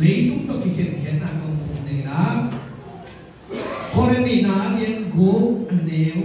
lấy tung tóc cái hiện là công khủng này đó có lẽ đi ná đến cố nếu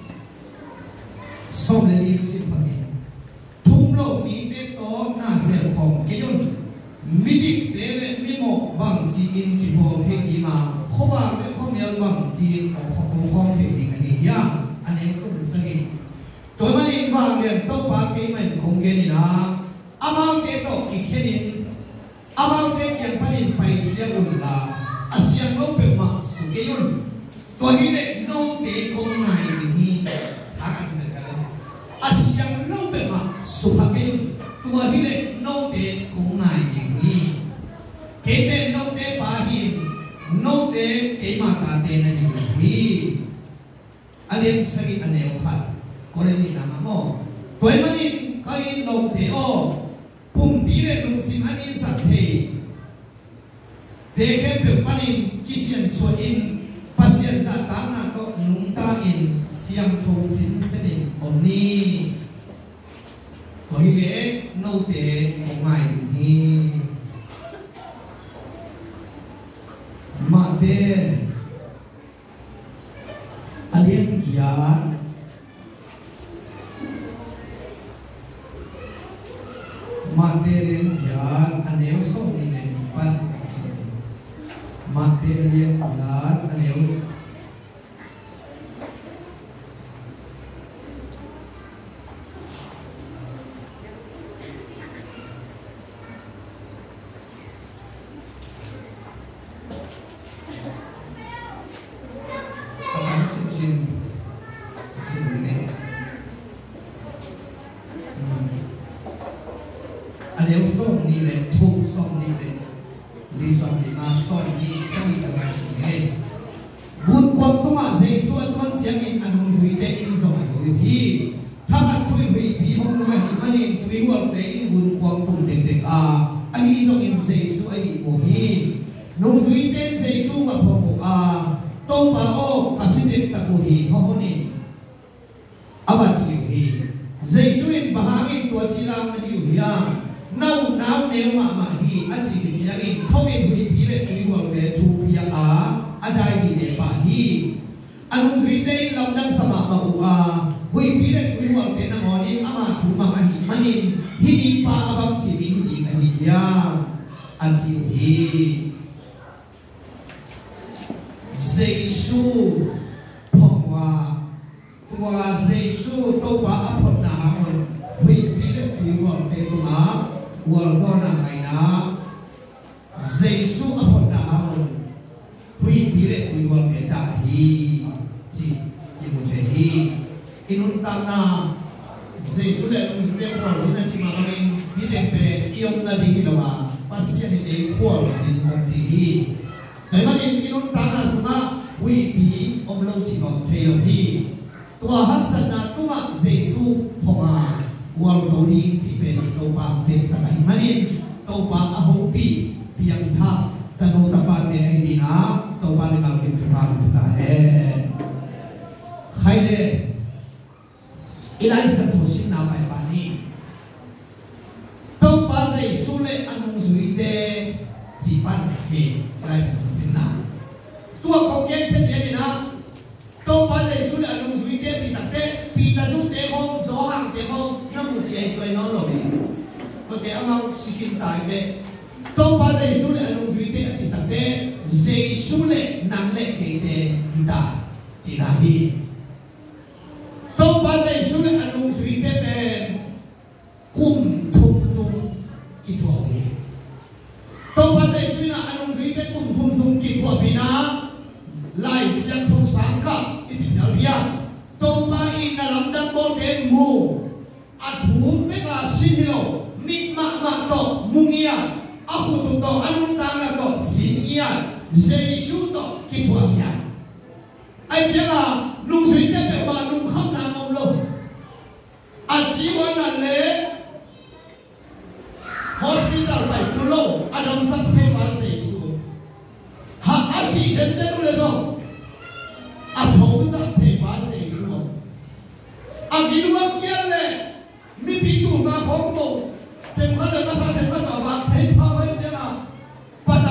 xong lại đi xin phật thung lô mỹ tế tó na sẽ phòng cái yun mỹ đi tế lệ mỹ mộ bằng chỉ in thì bộ thế gì mà không bao cái không nhớ bằng chỉ không thể gì cái gì ya anh em sống được sao tôi mà in vàng liền tóc bạc cái mình không cái gì đó amao tế tó cái hiện amao tế cái phần in phải cái yun là asian lâu bề mặt sự cái yun tôi nghĩ là nô tế không ngại gì thằng anh asian lâu bề mặt sự cái yun tôi nghĩ là nô tế không ngại gì cái bên nô tế bà hi nô tế cái mà ta tế này gì anh em say anh em khát có nên đi làm mà tôi mà đi cái nô tế ô cùng đi lên nông sinh anh em sát thế để cái việc anh em kỹ sư số in pasien cha ta na to nung ta in siam thô sinh sinh ông ni tôi nghĩ nô tế không ngại gì mate alien kia mate alien kia aneo so ni ne pan mate alien kia aneo nếu song ni le thu song ni le li song ni ma song ni song ni la song ni gun kwam to ma sei su thon chiang in anong zui te in zo zui hi tha ka thui hui bi hom no ma hi mani tui wa te in gun kwam tum te te a ai zo in sei su ai o hi no zui te sei su ma pho ko a to pa o kasidit ta ko hi ho ni aba chi hi sei su in bahangin to chi la ma hi hi a nâu náo nếu mà hi anh chỉ biết rằng in thâu in hui pi le tui huang le thu pia a dai di de pa hi anh suy tây lòng đang sama ma u a hui pi le tui huang le na ngoni ama thu ma hi manin hi ni pa abam chi bi hi ka hi ya anh chỉ hi Giêsu phongwa Giêsu to pa apon na hon hui pi le tui huang le tu ma Warzona kaina Giêsu apon na hamon hui pile tui wa peta hi chi mo che hi inun ta na Giêsu le musle Warzona chi ma rin hi le pe iom na di hilawa pasia ni de khwal sin mong chi hi kai ma inun ta na sama hui pi om lo chi mong the lo hi tua hak san na tua Giêsu phoma quang số đi chỉ về đi tàu bạc tiền sản phẩm manin tàu bạc ở hậu kỳ piang tha tàu tập bạc tiền ai đi na tàu bạc đi làm kiếm bạc chúng ta hết khai đề ilai sản phẩm sinh nào bài bản đi tàu bạc dây số lệ ăn uống duy tê chỉ ban hệ ilai sản phẩm sinh nào tua không biết thế đi na tàu bạc dây số lệ ăn uống duy tê chỉ đặt tê pi ta số tê không số hàng tê không một chế chơi nó rồi, có thể ông ông xin tài về, tôi bao giờ số lệ ông duy tế chỉ tập thế, giây số lệ năng lệ cái thế đi ta chỉ là hi, tôi bao giờ số lệ ông duy tế về, cùng thung sung kỹ thuật hi, tôi bao giờ số lệ ông duy tế cùng thung sung kỹ thuật hi na, lại xem thung sáng cả, cái gì đó bia, tôi bao giờ là làm đam mê đến mù thu mega sihilo mikma ma to mungia aku to anun tanga to sinia Giêsu to kitwanya ai chela lung suy te pe ba lung kham na mong lo a jiwana le hospital bai kulo adam sap pe ba Giêsu ha asi chen chen le so a thou sap pe ba Giêsu a giluwa kia le mi pi tu ma khom mo thêm khát là nó thêm khát vào và thêm bao nhiêu thế nào và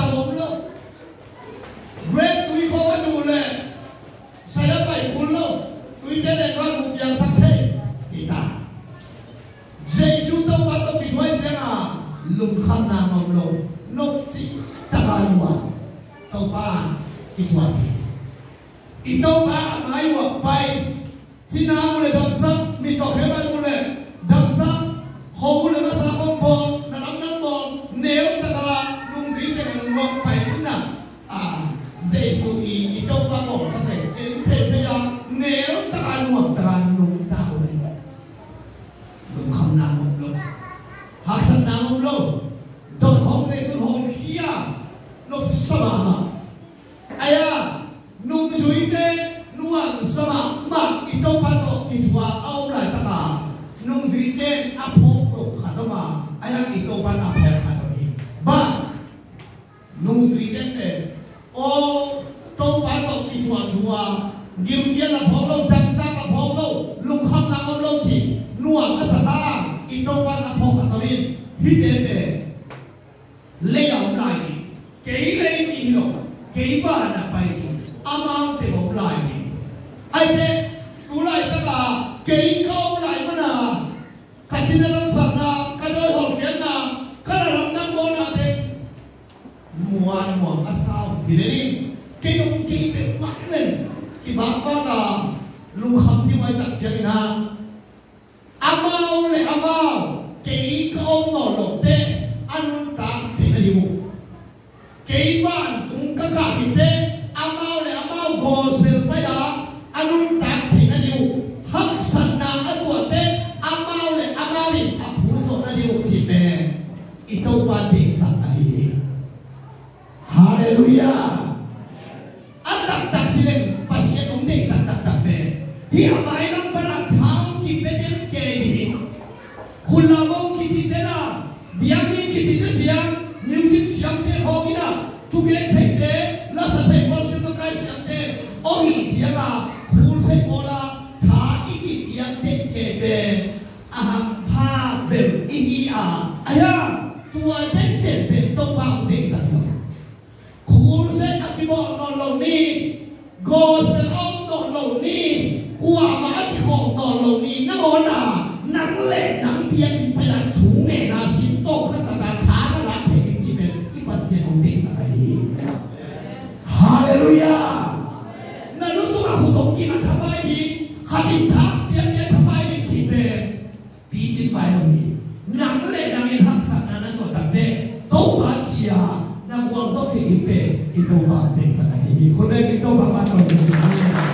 คำนามอมลงนกจิตะการวัวตัวบ้านกิจวัตรอีตัวบ้านหมายว่าไปที่น้ำเลยดังซักมีตัวเขมันเลยดังซักข้อมูลเลยภาษาของบอลน้ำน้ำบอลเนื้อตะการลุงสีแต่งลงไปนั่นเจสุอีตัวบ้านบอกสักเอ็นเพลย์ยังเนื้อตะการหวงตะการนุ่งดาวเลยลุงคำนามอมลงหากสันนามอมลงตอนของเจสุของเฮียนกสมามาไอ้นุ่งช่วยเตนวลสมามาอีตัวพันธุ์กิจวัตรเอาไรตะตานุ่งสีเตนอภพโลกขัดมาไอ้อีตัวพันธุ์อภพขัดมาบ้านุ่งสีเตนโอ้ตัวพันธุ์กิจวัตรชัวเกี่ยวกับอภพโลกจันทร์อภพโลกลุงคำนามโลกจีนวลอัศตาอีตัวพันธุ์อภพขัดมาฮิเดเปเลี้ยวไหลเกยเลยมีหรอกเกยว่าน่ะไปอามังเตะบอกไหลไอ้เด็กกูไหลตะกาเกยเข้าไหลมาน่ะขัดจินตนาการน่ะขัดโดยหอบเขียนน่ะขัดรำน้ำโบน่ะเด็กมัวอาสาวฮิเดลิเกยองเกยเป็นหมันเลยที่บ้านก็ตาลูกคำที่ไว้ตัดเชียงนาอามังเลยอามังเกยเข้าหน่อหลบเด็กอันตัดที่นั่นอยู่เกยวันตุงกะกะหินเด็กอามังเลยอามังโกสเปลไปอ่ะอันตัดที่นั่นอยู่ฮักสันนาอันตัวเด็กอามังเลยอามังนี่อาผู้สอนนั่นอยู่ที่เป็นอิโตวันเด็กสัตย์ไอ้ฮาเลลูยาอันตัดที่เล่นปัจเจกเด็กสัตย์ตัดเป็นที่อามังนั่งประทางกินเป็นเกลีคุณลาวงกิจเดล่าเดียมีกิจเดียนิวสิเสียงเตะหอกินะทุกเรื่องเทเดลาสเตบอลสิตัวใกล้เสียงเตะโอ้ยเจียงคูลเซโกลาท่าอีกิเปียเตเกเบอาหังพาเบลอีฮีอาอายาตัวเด็กเด็กเป็นตัวบางเด็กสัตว์คูลเซอากิบอลนอนลงนี้โกสเป็นอ้อมนอนลงนี้กัวมาอากิของนอนลงนี้นั่งวันน่ะนั่งเล่นนั่งเบียกินไปนั่งถุงเงินนาชิโต้ขั้นตอนท้าก็รักเทคนิคเป็นที่ปัจเจกของเด็กสัตว์ฮาเลลูยานั่นรู้ตัวเราต้องกินมันทำไมดีขัดิท้าเบียทำไมดีจีเป็นปีจีไปเลยนั่งเล่นนั่งเล่นทักษะนั้นตัวตัดเด็กโตมาเจียนั่งวางโซ่ที่อีเปอีโตบาเด็กสัตว์คนได้อีโตบาบ้านเราจริงๆ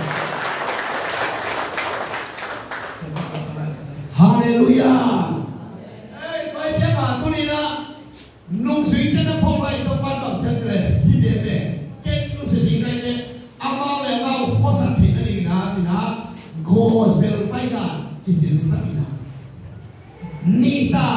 ฮาเลลูยาเอ้ยตัวเชื่อมาตัวนี้นะนุ่งสีเต้นพอไปตัวปั้นดอกเฉยๆฮิเดเปเก่งนุ่งสีดีกันเลยอามาเลยอามาข้อสัตย์ที่นั่นเองนะจีน่าโกสเบลไปกันที่สิ่งสักนะนิตา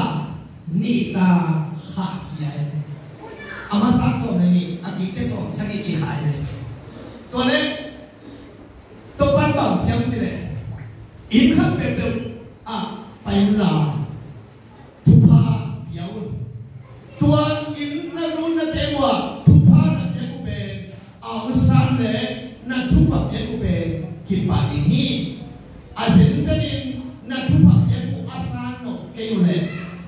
ฮักเฮียอามาสักส่วนนี้อาทิตย์ที่สองสักกี่หายเลยตัวนี้ตัวปั้นดอกเฉยๆเลยอินขับเป็นเดิมไปลาทุพาเปียวตัวอินนันรุ่นนั่นเองว่าทุพานั่นเองกูเป็นอุตสาหเลยนั่นทุพาเองกูเป็นกินบาดีฮีอาเซนเซนินนั่นทุพาเองกูอาสาโนเกยุเลย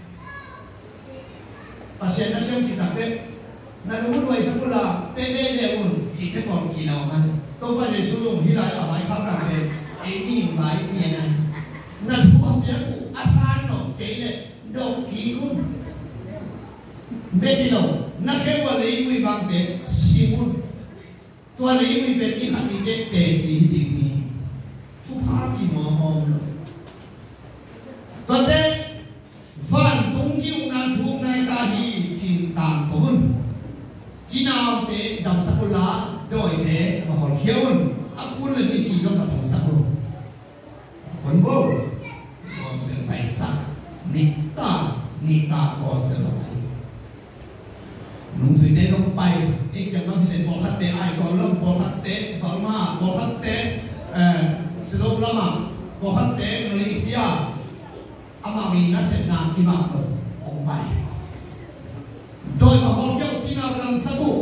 ภาษาหน้าเชื่อมจิตตะเป็นนั่นรู้ด้วยสักคนละเป็นเรื่องอุ่นจิตแค่บอกกินเอามันตัวไปในช่วงที่เราเอาไว้ข้างหลังเลยไอ้นี่ไว้เนี่ยนะนั่นทุกอย่างกูอาสาโนเกยเลยดอกกีกุนเบติโนนักแข่งวันนี้กูบางเป็นชิมุนตัวนี้กูเป็นอีขันอีเด็กเตะจีดีทุกภาพที่มองเลยตอนเด็กฟันตรงที่อุณหภูมิในตาหีจินตามคนจีน่าเป็นดำสักุลาโดยเป็นมหาเขียวอากุลเลยไม่สีก็มาทำสักุลคนโบก็เสียไปสักนิตาก็เสียไปนุ่งสีเดต้องไปเอกจะต้องที่ไหนบอกขัดเตะไอโฟนแล้วบอกขัดเตะบามาบอกขัดเตะสโลปลามาบอกขัดเตะมาเลเซียอามามีนักเสนาที่มาคนองไปโดยมาฮอลเฟียวจีน่ากำลังสักุ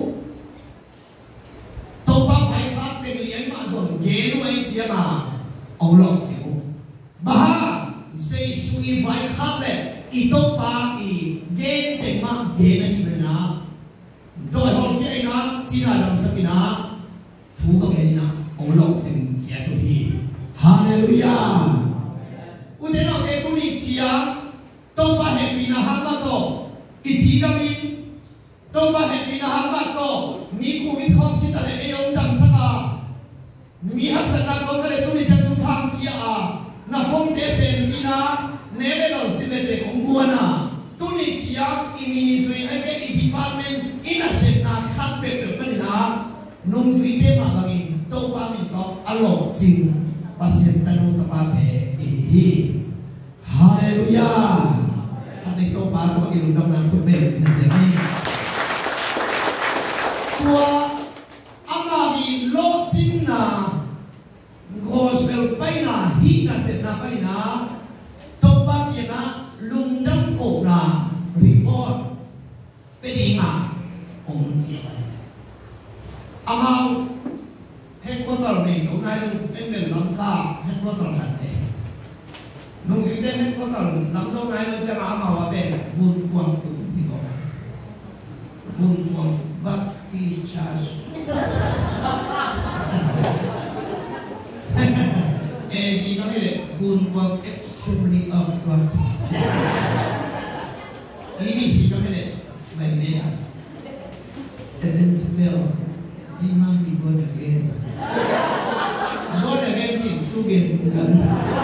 ตัวป้าไผ่ขัดเตะเลี้ยงมาส่งเกณฑ์ไว้เชียมาเอาหลอกจิ๋วบ้าเซซุยไว้ขัดเลยอีตัวป้าอีเกณฑ์เต็มมา ghế này người na đôi họ khi anh na chỉ là làm sao na thu cái này na ông lộc chừng sẽ thôi hi Hallelujah u thế nào cái tu đi chia tông ba hệ bị na ham ba to ít chỉ cái mình tông ba hệ bị na ham ba to mi cu ít không xin tại đây ông đam sa à mi hắc sa na tông cái này tu đi chân tu phang kia à na phong thế sen đi na nè đây là xin để ông buồn à tu đi chia ministry ai cái department ina sen na khát bể được cái na nung suy thế mà bằng tông ba mình có alo chinh ba sen ta nung ta ba thế hi Hallelujah thằng này tông ba có cái đồng năng của mình sẽ đi tua ama di lo chinh na gospel bay na hi na sen na bay na tông ba kia na lung đâm cổ na report cái gì mà ông chia ama hết có tàu này chỗ này luôn em đừng làm cả hết có tàu thật này nông dân tên hết có tàu làm chỗ này luôn cho nó mà vào bên buôn quang tụ đi gọi buôn quang bắt đi charge gì nói là buôn quang extremely upward ini gì nói là mày nè and then smell Jima we born again. Born again chỉ tu biển gần.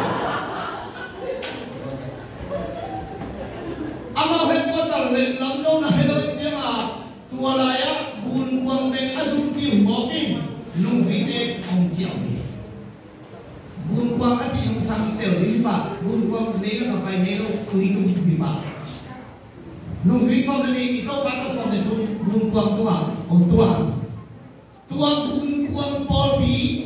Ama hết có tàu lên lắm đâu là hết đôi chiếc à. Tua lại á buồn quăng bên azul kim bỏ kim nung suy tê ông chiều. Buồn quăng á chỉ nung sang tiểu lý bạc buồn quăng mấy cái bài mấy đâu tùy tu bị bạc. Nung suy sau này thì tao bắt tao sau này tu buồn quăng tua ông tua. Tuang buôn quang Bobby,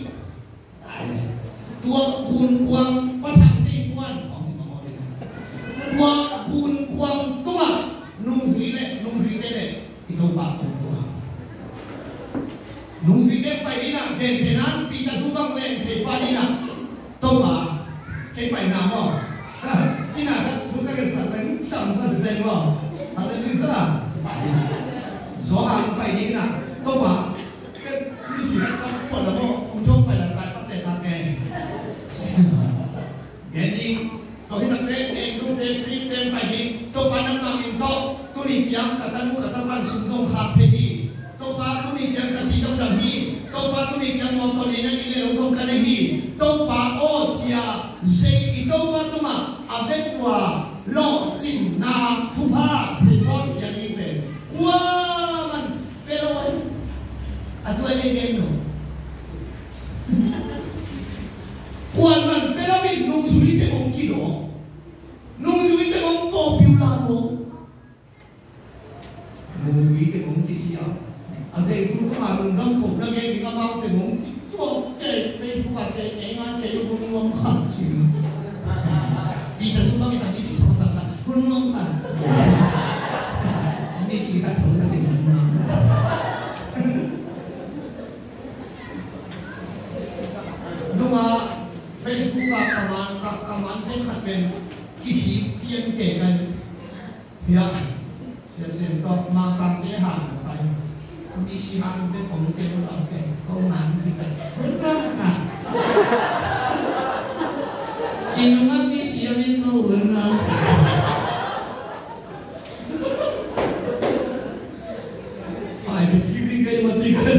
tuang buôn quang bắt hàng tây quan, không chỉ mà nói tuang buôn quang tuang nung suy tê lệ, itu bạc cũng tuang nung suy tê phải đi nào, kể kể nan, pita subang lên kể ba đi nào, tôi bảo kể phải nào mà, chỉ là chúng ta cái sản phẩm tầm có thể mà, anh em biết sao? Phải đi nào, số hàng phải đi nào, tôi bảo cái gì đó còn là bộ không phải là bài phát triển là nghề nghề đi có khi tập đấy nghề cũng thế free tem bài gì tôi bán năm nào mình to tôi đi chiếm cả ta mua cả ta bán sử dụng hạt thế gì tôi bán tôi đi chiếm cả chỉ trong đằng gì tôi bán tôi đi chiếm một con này này đi lấy không cái này gì tôi bán ô chia dây thì tôi bán tôi mà avec quoi lo chỉnh na thu pha thì con nhà đi về wow man pero atau ada yang no. Kuan man, pero bin nung sulit ang kilo, nung sulit ang popular mo, nung sulit ang kisiya. Asa isu ko ma nung dam ko na kay kita mau te nung to kay Facebook at kay ngan kay yung nung ha chino. Kita suka kita misi sama sama nung ha. Misi kita terus sa nung. Nunga Facebook kaman tem khat ben kisi pian ke kan ya sia sen to ma kam te han pai ni si han be pom te lo ke ko man ki sa benar na inungan ni si amin ko benar ai be ki ke ma chi kan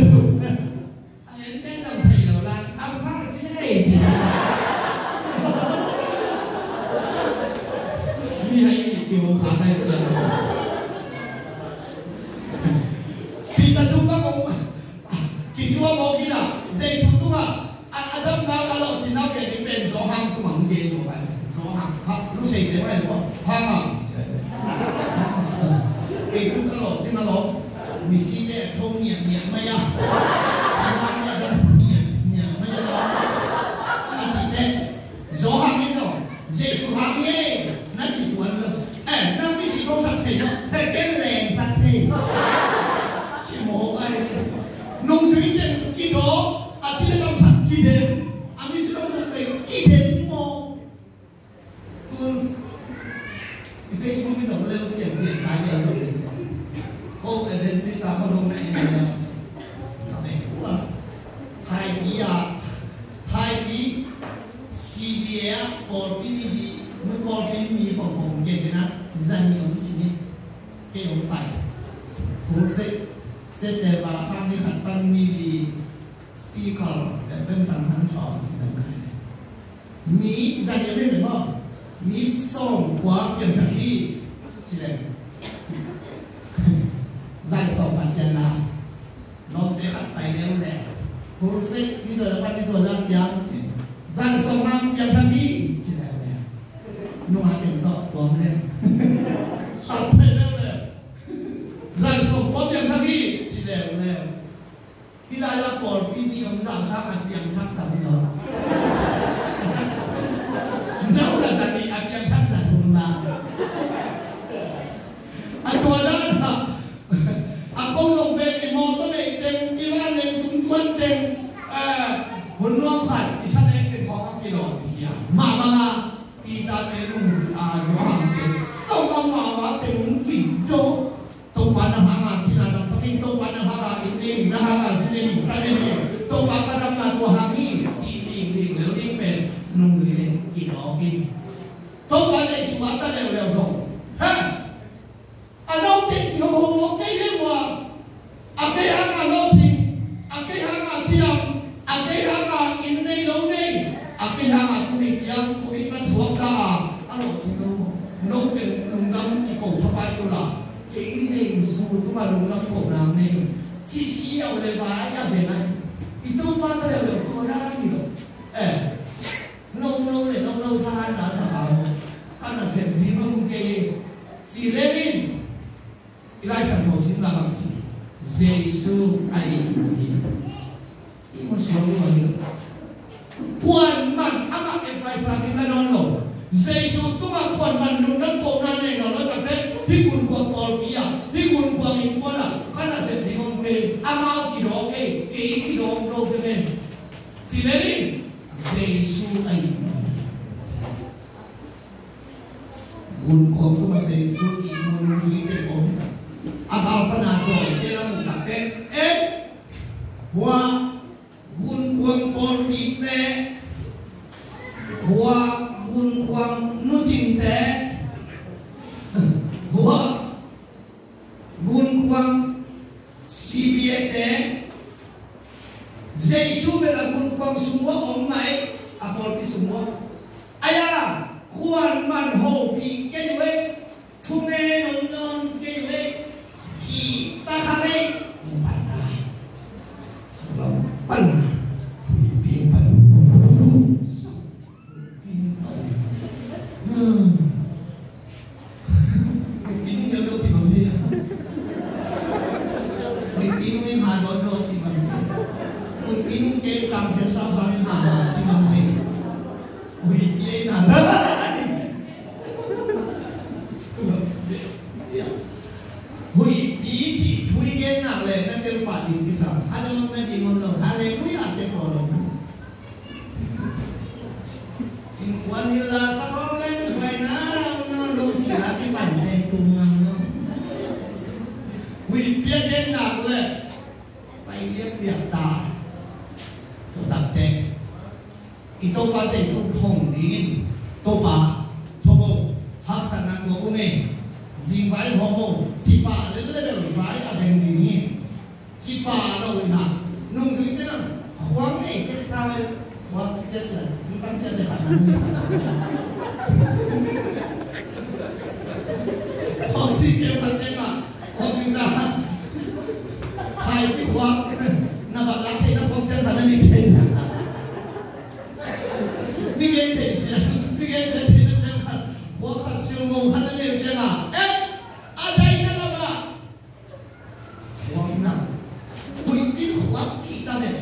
Kita jumpa kau, kita mau kita, saya suatu ada kalau Cina kayak di sohang tu mangge tu kan, sohang, lu saya dia apa? Hang, itu kalau Cina lo, misi dia thong niat maya, Cina dia ada niat maya lo, Cina sohang itu, saya sohang ye, nanti tuan lo, nanti si kau sakit lo, keleng sakit. Nung suy tên khi đó chỉ là tâm sắc kỳ đến anh biết sao là cái kỳ đến không tôi Facebook bây giờ lên tiền cái này rồi business ta không đông này này nào này cũng là hai bí hai bí CBA or PBB mới có cái mi bồng cái cái nào dân những cái ông bài phố sẽ để vào ham đi khăn ban mi đi speaker để bên thằng hắn trò mi dân những cái đó mi song quá biển thật khi chỉ là dân song phát triển là nó để khăn bài leo lẹ phố sẽ đi rồi là ban đi rồi là giang dân song nam biển thật khi chỉ là nung ating to tuam lên sắp phải lên dân song có biển thật khi chỉ là lên khi đại là bỏ đi ông già sang ăn biển thăng tầm rồi đâu là dân đi ăn biển thăng là thùng mà anh tôi đó là anh cô dùng về cái món tôi để đem cái van lên tung tuân đem huấn luyện phải thì sao emเป็นของกิโลเดียวมาkita menunggu azam semua mawa tengkin do to pada hanga cina dan saking to pada hanga ini dah hanga sini tadi ni to pada nama to hangi sini di leling pen nunggu ini kita okin to pada suatu level so ha ano tek yo ho ke lewa ake hanga loti ake hanga tiam ake hanga ini lo nei ake hanga tu ni tiam tu ni man suaka alo tu no ten nungam ki ko thapai tu la ke ise su tu ma nungam ko nam nei chi chi ao le ba ya de nai itu pa ta le ko ra ni lo no le no tha na sa ha mo ka na se di mo ke si le ni ilai san tho sin la bang si Giêsu ai ni i mo so lo ni quan man ama em phải sang thì là non lỗ Giêsu tu mà quan man nung nang ko na ne no lo ta pe hi kun ko pol pia hi kun ko ni ko la kana se di mong ke ama ki ro ke ki ro ro ke men si le ni Giêsu ai kun ko tu ma Giêsu i mun ki ke on akal pana ko ke la mu ta pe wa gun quang pol pit te hua gun quang nu jing te hua gun quang CBA te Giêsu về là gun quang semua om mai apol pi semua aya kuan man ho pi ke we thu me non ke we ki ta kha me pai ta ban biến bay biến nhiều đâu chỉ bằng thế biến nguyên hà nội đâu chỉ bằng thế biến cái càng sẽ sao sao đến hà nội chỉ bằng thế biến là bí chỉ thui cái nào lên nó kêu bà đi cái sao anh em nó đi ngôn đâu anh em quý ăn cái cổ đâu Wanila sa komen kay na no sila ki pande tumang no wi pia den na le pai liep liep ta to tak te ki to pa se su thong din to pa thobo hak sana ko ko me ji vai homo chi pa le le vai a den ni chi pa lo wi na nung thui te khoang ne ke saว่าเจ้าจะที่ตั้งใจจะหันมามีสารของซีเกมพันเต็มอ่ะของมินดาใครไม่ควักนับบัตรลักที่นับของเจ้าพันนั้นมีเพจมีเงินเพจมีเงินเศรษฐีนั่นเองครับหัวขัดซิวงงพันนั้นเองใช่ไหมอะไรนั่นล่ะหวังสั่งคุยดิ้นหวังกี่ตาเด็ด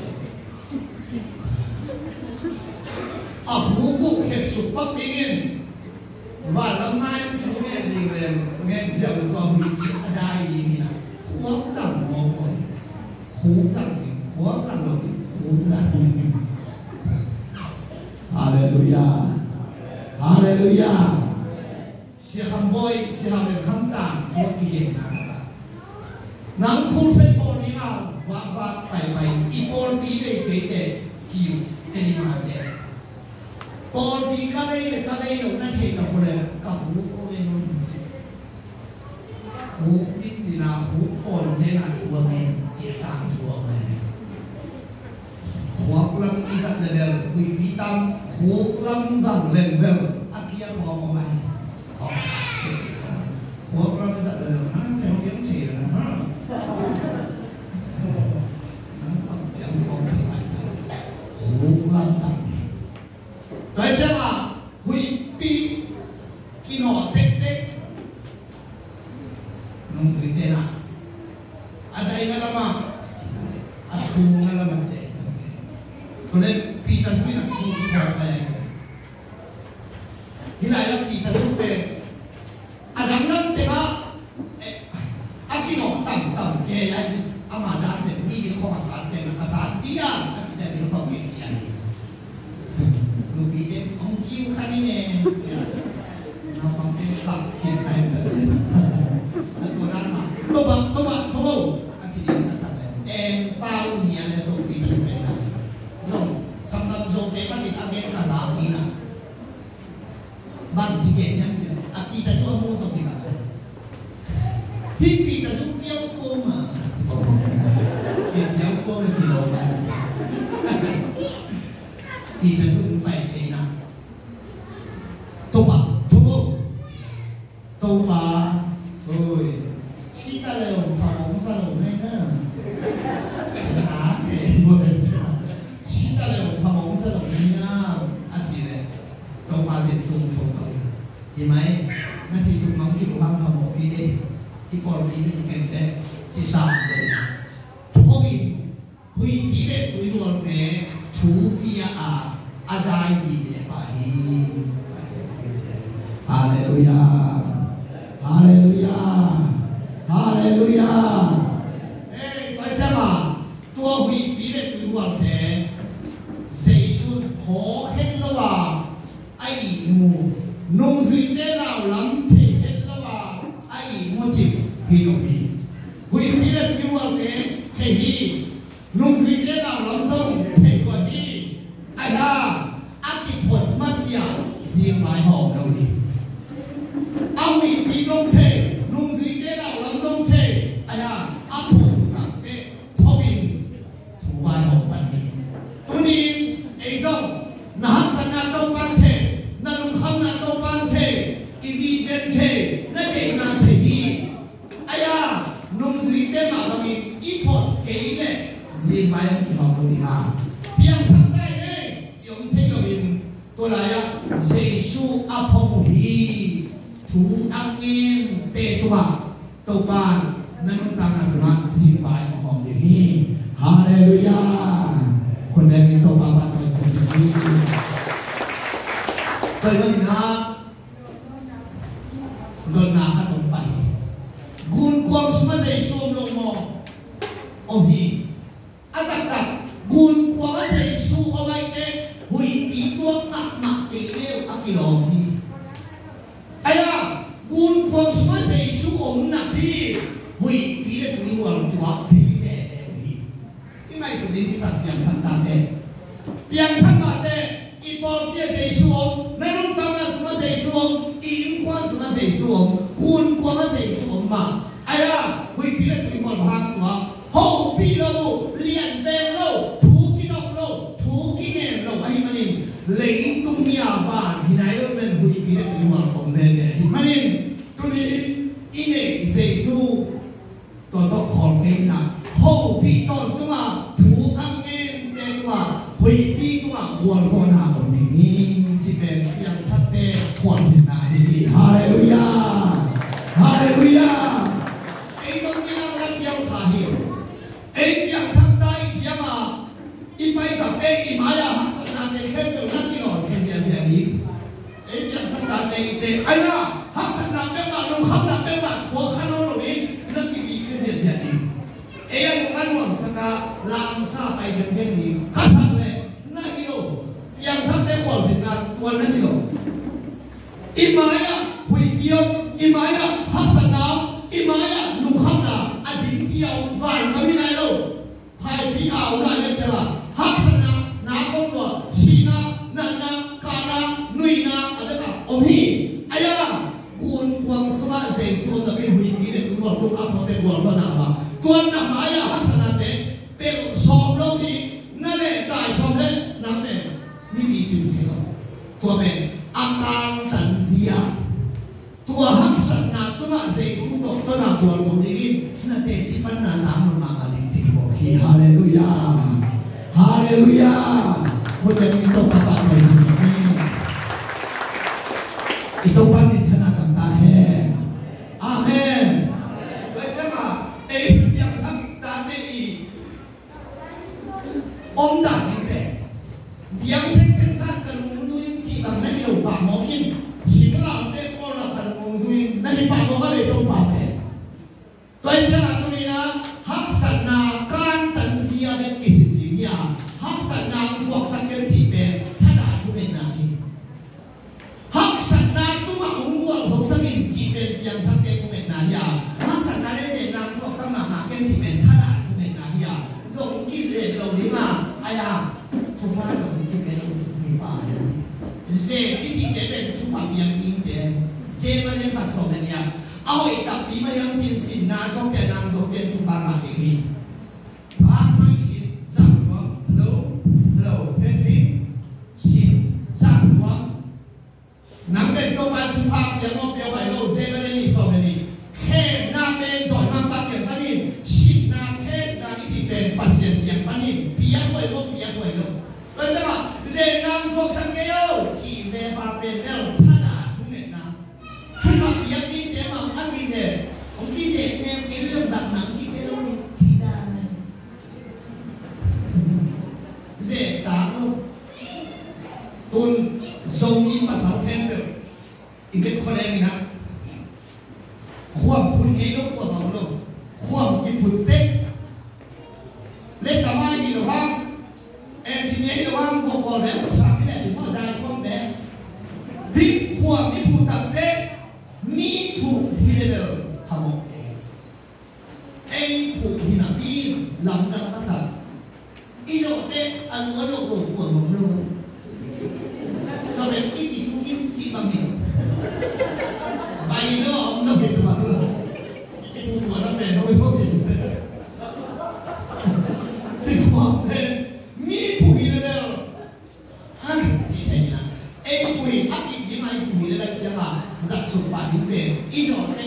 à phú cụ hiệp sụp bắc tiếng và năm nay chúng nghe gì về nghe rượu có hủy ở đây gì nè khuất rằng mồ hôi khuất rằng rồi khuất rằng Hallelujah Hallelujah si hâm bôi si hâm được khâm tạm cho tiền nắng ว่าไปอีปอลปีเลยเกิดชิวเกิดมาเด็กปอลปีก็ได้เรานั่งเห็นเราคนเลยก็หูโอ้ยมันสิหูดิ้นดีนะหูปอลเจน่าชัวร์ไงเจียตามชัวร์ไงหัวกลำอีสัตว์เลเวลคุยพิตามหัวกลำสั่งเลเวลอาเกียขอมาไหมขอหัวกลำอีสัตว์เลเวลนั่นเท่าเดียวเท่เลยนะนั่นต้องเจียงของสิ่งใหม่หัวกลำสั่งโดยเฉพาะคุยปีกินหัวเต็กนุ่งสวยเท่นะอะไรกันล่ะมาอาชูกันล่ะมันเด็กตัวเล็กปีตาสุนัขชูขอบไปที่ไหนแล้วปีตาสุเป็นอันนั้นเต็มอ่ะอากิโนต่ำแกยัยอามาดานเป็นมีเป็นข้อภาษาเต็มภาษาที่อ่ะอาจจะเป็นข้อเกี่ยวกับลูกอีเด็กองคิวคันนี้เนี่ยจ้ะน้องบางทีหลับเขียนไปแต่ตัวนั้นมาตัวอาทิตย์นี้ภาษาอะไรเป้าเหียเลยตัวปีเป็นไงล่ะน้องสัมผัสโจเตปฏิอาเกนภาษาอีน่ะบ้านจีเกนยังจีอาปีแต่ชั่วโมงตัวปีละพี่ปีแต่ชั่วเปี้ยวโกมาเปี้ยวโกเลยกิโลนะปีแต่ชั่วไปเองนะตัวโอ้ยชิตาเลวพาผมสรุปให้นะหาเองหมดเลยจ้ะชิตาเลวพาผมสรุปให้นะอาจีเลยตัวมาเสียสูงโถตัวเห็นไหมไม่ใช่สูงน้องที่รู้ความพาผมที่ปอดนี้ไม่เห็นแต่ที่สามเลยทุกคนคุยปีเด็กตัวอยู่วันเนี้ยถูปีอะไรดีเนี่ยไปฮาเลลูยาฮาเลลูยาฮาเลลูยาตัวเจ้ามาตัวหุยปีเด็กตัววันเนี้ยเสียชุดขอเห็นละว่าไอ้หมูนุ่งสีเดล่าลำเทเห็นละว่าไอ้หมูจิพี่น้องพี่หุยปีเด็กตัววันเนี้ยเทฮีนุ่งสีเดล่าลำส่งเทกว่าฮีไอ้ห่าอากิผลมาเสียเสียงหมายหอมเราฮีเอาวีปีส่งเทนุ่งสีเดล่าลำส่งเทไอ้ห่าอาผูกกับเตะทวินถูกหมายหอมปันฮีตัวนี้ไอ้ส่งนักสัญญาตรงปันเทนักลุงคำนักตรงปันเทอีวิเชนเทนักเก่งนักเทฮีไอ้ห่านุ่งสีเดล่าลำอีพอดเกย์เลยเสียงหมายหอมที่หอมเราดีมากเพียงทำได้เลยจิองเทกับวินตัวไหนอะเซชูอัพพฮีถูอังเงินเตตัวตัวบ้านนั่นตั้งอาสนะสีไฟของดีฮาเลลูยาคนใดมีตัวบ้านตัวสิ่งนี้ตัววันนี้นะโดนนาขนมไปกุนควงสมัยสูงลงมอโอ้ฮีอันตัดกุนควงสมัยสูงเอาไว้เก็บหุยปีตัวหนักตีเลี้ยวอักกิโลฮีไอ้ล่ะกุนควงสมัยสูงองหนักดีหุยปีเลี้ยวตัวนี้วันตัวทีเดียวฮีที่ไม่สุดที่สัตว์ยังทันตาเตะยังทันมาเตะอีปอมเปียเสสูงไม่รู้ตั้งแต่สมัยสูงอีมควงสมัยสูงกุนควงสมัยสูงมาไอ้ล่ะหุยปีเลี้ยวตัวนี้วันพักตัวโฮปีเราเลียนเบลโลถูกกินเอาโลถูกกินเองเราไม่มานินเลยตุ้มยาบ้านที่ไหนเราเป็นหุยปีเล็กตัววันผมเนี่ยมานินตัวนี้อินเองเสซูตัวต้องขอเก่งนะโฮปีต้นตัวถูกอังเงินเด็กตัวหุยปีตัววันโซนาผมที่ที่เป็นยังทัดเตะขวานสินาฮีฮาเลลูยาฮาเลลูยาไอ้ตรงนี้เราเสียวขาเหี่ยวเอ็งยังทำได้เชียมาอีไปกับเอ็งอีมายาหักสนามเอ็งแค่เป็นนักกีฬาแค่เสียนี้เอ็งยังทำได้เอ็งเตะไอ้น่ะหักสนามเป็นมาลงขับน้ำเป็นมาทัวร์ข้างนอกนี้นักกีฬาแค่เสียนี้เอ็งมันหวังสกัดลามซาไปจนเท่านี้ก็สั่งเลยนักกีฬายังทำได้ขวานสินาตัวนักกีฬาอีมายาหุยเปียวอีมายาหักสนามอีมายาลงขับน้ำอาทิตย์เปียววันก็ไม่ได้หรอกที่เอาได้เลยใช่ไหมฮักษณะนาคงตัวชีนานันนากานานุยนาอะไรกันอมฮีอายะกุนกวางสละเสียส่วนที่หุ่นนี้เนี่ยตัวตัวอัพพอเตกวางสนามาตัวน้ำมายาฮักษณะเนี่ยเป็นชอบโลกนี้นั่นแหละได้ชอบเลยนั่นเนี่ยนี่มีจริงจริงหรอตัวเป็นอาการตันเสียตัวฮักษณะตัวน่ะเสียส่วนตัวน่ะตัวตัวนี้นั่นเป็นที่ปัญหาสามมันมากันจริงบอกฮีฮาเลลูยาฮาเลลูยาคนเป็นอินโตปะปะเลยอินโตปะนี่ชนะกันตาเฮอาเมนเลยใช่ไหมยังทำตาไม่ดีอมด่านี่เป็นยังเช่นสั้นกันมุสุยินที่ทำให้เราปากหมอกินชิมลำเต้นก็เรากันมุสุยินนั่นที่ปากหมอก็เลยต้องปากเองตัวเช่นตัวนี้นะฮักษณะการตันเสียเป็นกิจสิ่งอย่างฮักษณะทุกสังเกตที่เป็นท่าด่าทุกเป็นไหนฮักษณะทุกองค์ว่าทุกสังเกตที่เป็นยังทักเกตทุกเป็นไหนอย่างฮักษณะได้เสนำทุกสมัครหาเกตที่เป็นท่าด่าทุกเป็นไหนอย่างส่งกิจเราดีมาอายาทุกว่าส่งที่เป็นมีป่าเนี่ยเจ้าที่เป็นทุกความยังยิ่งเด่นเจ้ามันยังผสมเนี่ยเอาไอ้ตับปีมายังสินสินนาช่องแต่นางโซเกนทุบาราเฮฮีบางไม่สินจังหวะฮัลโหลฮัลโหลเทสติ้งสินจังหวะนังเป็นตัวมันทุบายังมองเปียวไปโลเซมันนี่สองนี่แค่นาเป็นต่อยมาตัดเกี่ยวกันนี่สินนาเทสนาที่เป็นปัสเซียนเกี่ยวกันนี่ปียกไว้โลปียกไว้โลแล้วจะมาเจนางทุกสังเกตจีเวบาเป็นแล้วท่านาทุกเนี่ยนะทุกแบบยังยิ่งเจ้ามาอันนี้เจ้ผมคิดเจ้แนวคิดเรื่องแบบนั้นคิดไม่รู้นี่ที่ได้เลยเจ้ตาลูกตุนทรงยิ่งภาษาแทนเดิมอีกเป็นคนแรงนะความคุณเองก็ควบเอาลงความจิตผุดเต็กเล่นแต่ว่าอีหรือว่าเอ็นซีเนียร์หรือว่าความก่อนแล้วภาษาที่ไหนถึงว่าได้ความแดงริบความที่ผุดตัดเต็กมีถูกที่เดิมทำโอเคไอ้ถูกที่นับปีหลังนับภาษาอีโจเตอันว่าโลกโลกปวดหัวโลกก็เป็นอีที่ทุกที่ที่บางทีใบเนาะเราเห็นตัวเราที่ทุกตัวนั่นแหละเราไม่รู้ผิดที่ความเป็นมีถูกที่เดิมอ่ะที่ไหนนะไอ้ผู้หญิงอักยิ่งยิ่งไอ้ผู้หญิงเลยใช่ไหมจัดสุภาพที่เป็นอีโจเต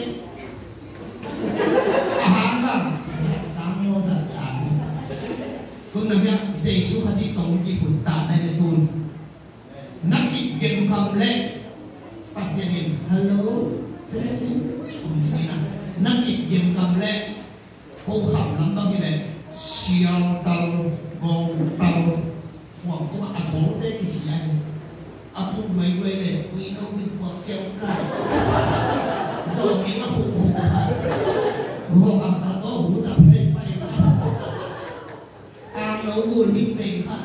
อาหารบ้างตามโยสัตย์อันคุณนักยังเสียสุขภาพตรงที่คุณตาในตุนนักกิจเก็บคำเล็กภาษาเย็นฮัลโหลเทสติ้งผมที่นี่นะนักกิจเก็บคำเล็กเขาขับลำบากที่ไหนเชียวเตากองเตาห่วงตัวอับโหดได้ที่ไหนอับโหดด้วยเลยวีโน่วินปวดเกี่ยวกันโจมีว่าหูค่ะหูอับตาโตหูตับเป็นไปค่ะอ่างโลหูหิ้งเป็นค่ะ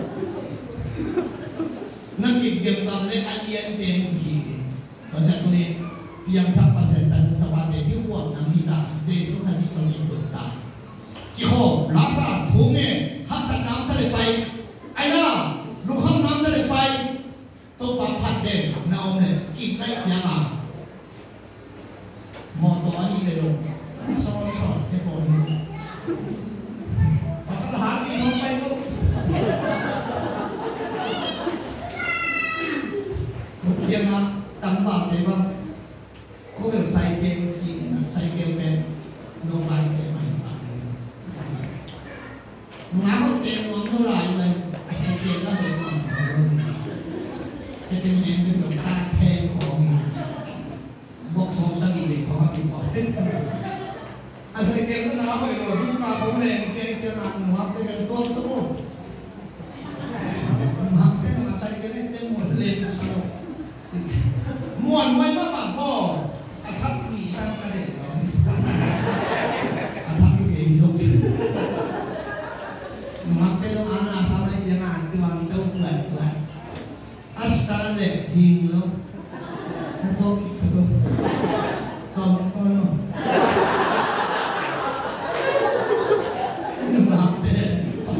นักกิจเก็บกำเล็กอันเย็นเต็มที่เพราะฉะนั้นตรงนี้เพียงทับเปอร์เซ็นต์แต่ตะวันเดียวที่ห่วงนังฮิตาเจสุขสิตรงนี้เปิดตาที่ข้อลาซาทุ่งเงี้ยฮัสซันน้ำทะเลไปไอ้น่าลูกข้ามน้ำทะเลไปตัวปลาผัดเด่นน้ำเนี่ยกินได้เชียงอ่ะมองตัวนี้เลยลงซ้อนเทปอนภาษาหาที่ลงไปลูกทุกอย่างนะตั้งบาปเลยว่าก็เป็นไซเกลจริงนะไซเกลเป็นโนบายเป็นไม่บาปเลยงานเขาเต็มหวังเท่าไหร่เลยไซเกลก็เป็นหวังไซเกลยังเป็นหลงตาแพงของบอกสองสนิทของพี่บอกไซเกลก็น้าไปเลยลูกค้าเขาเล่นแค่เจ้าหน้าหนูฮับเป็นตัวตู้ฮับเป็นไซเกลเต็มหมดเล่นสนุกม้วนไว้ก็แบบพ่ออาทับมีช่างกระเด็นสองสั่งอาทับมีเองส่งมักเตลอาณาสามเจียงานตัวมันเต้าเกลืออัสตันเล็กหิงโลมันโตคิดก็ตอมซ้อนโลมักเตล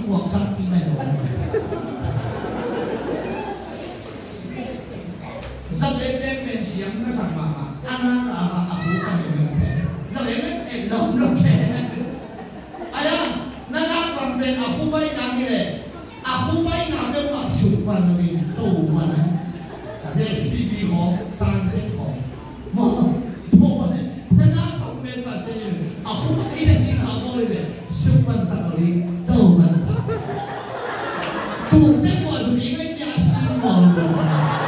cuộc sống chỉ mày đồ rất đến đêm bên xiêm cái sản phẩm mà ăn là phú cả mình sẽ rất đến em đóng lúc này ai à nó đang còn bên phú bay nào như này phú bay nào bên mặt sụp vào là mình tù mà này JCB họ san sẽ họ mà tù mà nó đang còn bên mặt sẽ phú bay này đi nào thôi này sụp vào sao đi tù mà sao tù bên ngoài rồi đi cái giá xin mòn rồi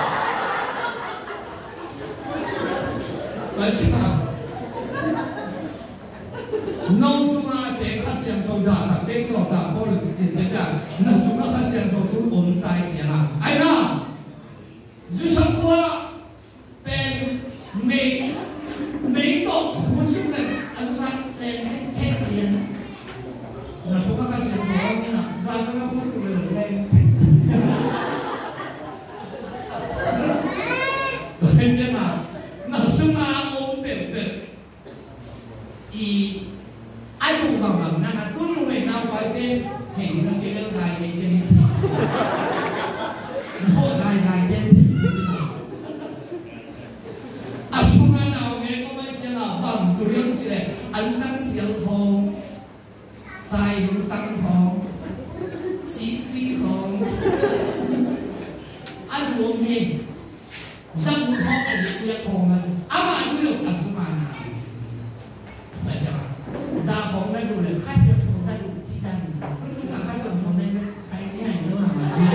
来听啊！弄什么别看相同的，啥别说的，我这那什么看相同都我们带钱了。哎呀，就像我被没到胡出的，说来天边，那什么看相同的呢？啥都那胡出的来。对这嘛，那什么？ai cũng bằng bằng năng là tuân người nào bài tên thì nó cái đơn đài cái tên nó đài tên sung nào nghe có mấy cái là bằng tuổi ông chị này anh tăng siêu hồn sai đúng tăng hồn chỉ quy hồn anh uống hình dân họ anh biết biết hồn mình mà như được sung nào phải chưa ra phòng đây rồi khách sạn phòng ra đủ chi đăng cứ chúng ta khách sạn phòng đây hay cái này nữa mà chi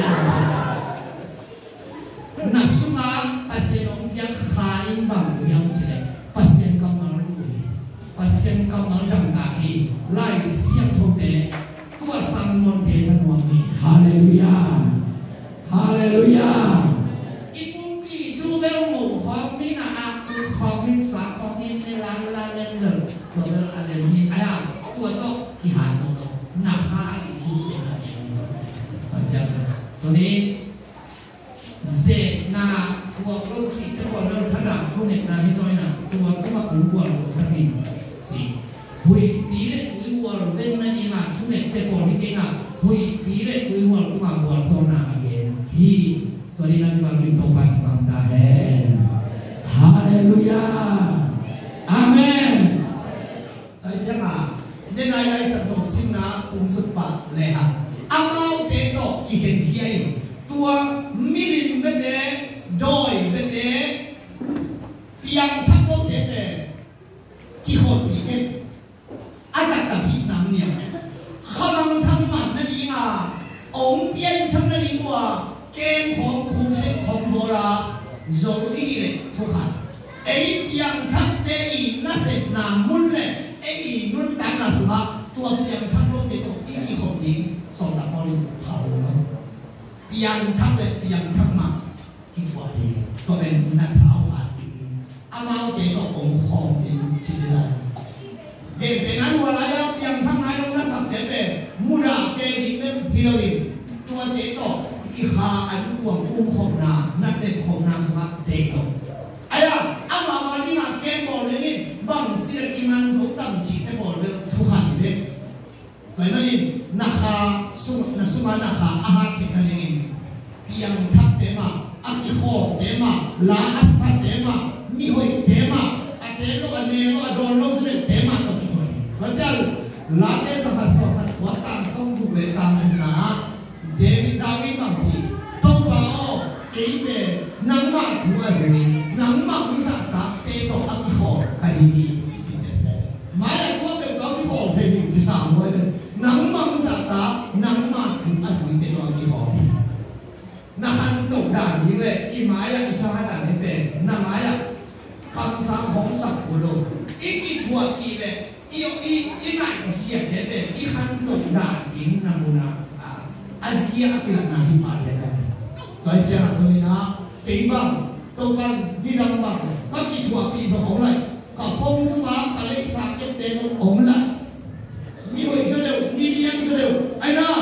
na suma pasien ông yang khai bằng yang chi này pasien công bằng tuổi pasien công bằng đẳng cả khi lại siết thô tế tua sang môn thế sang môn này hallelujah hallelujah ít cũng bị tu béo ngủ khó khi nào khó khi sáng khó khi này lang lên đượcตัวเรื่องอะไรนี่ไอ้ตัวโตกี่หาตัวโตหนักหายดูเต็มเลยตัวเจ้าตัวนี้เจน่าตัวลูกที่ตัวเรื่องถนัดทุกเด็กนะที่ซอยน่ะตัวตัวกูกลัวสุดสักทีสิหุยปีเล็กตัววัวเล่นนั่นนี่มาทุกเด็กเป็นบอลที่เก่งอ่ะหุยปีเล็กตัววัวตัวมาบอลโซน่ามาเกนฮีตัวนี้นั่นมากินตัวปัจจุบันได้ฮาเลลูยาอาเมนจังอ่ะเดี๋ยวนายสัตว์สิงห์นะกุมสุดปะเลยฮะอามาอุเตโตกี่เห็นที่ไอ้ตัวมิลินเบเดดอยเบเดเปียงทักโอเดเดกี่คนปีเอ็นอาจารย์กับพี่น้ำเนี่ยข้าลังทำมันนั่นเองอ่ะองค์เปียงทำนั่นเองว่าเกมของคู่เชฟของโบราณโจลี่เลยทุกคนไอ้เปียงทักเตอีน่าเสพน้ำมุนเลยไอ้นุ่นดังนะสิว่าตัวเปียงทั้งโลกที่ตัวอีกที่ของนี้สองละบอลเผาเลยเปียงทั้งเลยเปียงทั้งมาที่ตัวทีตัวเป็นนักเท้าอันดีอามาเกี่ยวกับองค์ของเป็นสิ่งใดเกี่ยวกับนั้นว่าอะไรเปียงทั้งนายต้องนักสัมผัสเป็นมูราเกี่ยวกับฮิโรวินตัวเด็กต่ออีขาอันกวางอุ้มของนานักเสพของนาสมัครเด็กต่อไอ้อะอามาวันนี้มาเกมบอลเลยนี่บังเจียกิมันทุกตั้งจีให้บอลเลยทุกขันเลยตัวนี้นักข่าสุมานักข่าอาหารที่นั่นเองเพียงทักเตมาอากิโคเตมาลาอัสซาเตมามิฮอยเตมาอัตเตโลอันเนโลอัดโดโลสเลเตมาตัวที่ตัวนี้ก็จะลาเตสหัสสหัสวัตตังสมดุเลยตามจุดนะเดวิดดาวิดบางทีต้องว่าเกี่ยวกับนังมาถูกอะไรนังมาวิสาตาเตโตอากิโคกันที่มาอย่างทั่วไปก็ที่หอเพลงที่สามเลยนังมังสัตตานังมาถึงอาศัยในตัวที่หอนักขันตกด่านนี้เลยอีหมายอีชาด่านนี้เป็นนักหมายคำสั่งของสัพพุโลอีทั่วอีเลยอีไหนเสียเนี่ยเป็นอีขันตกด่านทิ้งนามุนาอาเซียอักิลักนาฮิมาเดียกันตัวเจ้าตัวนี้นะเกี่ยบังตัวกันนิรันดร์บังก็กี่ทั่วปีสองเลยกับพงศวรรษทะเลสาบเก็บเต็มองค์ละมีหอยเฉลียวมีเลี้ยงเฉลียวไอ้น้า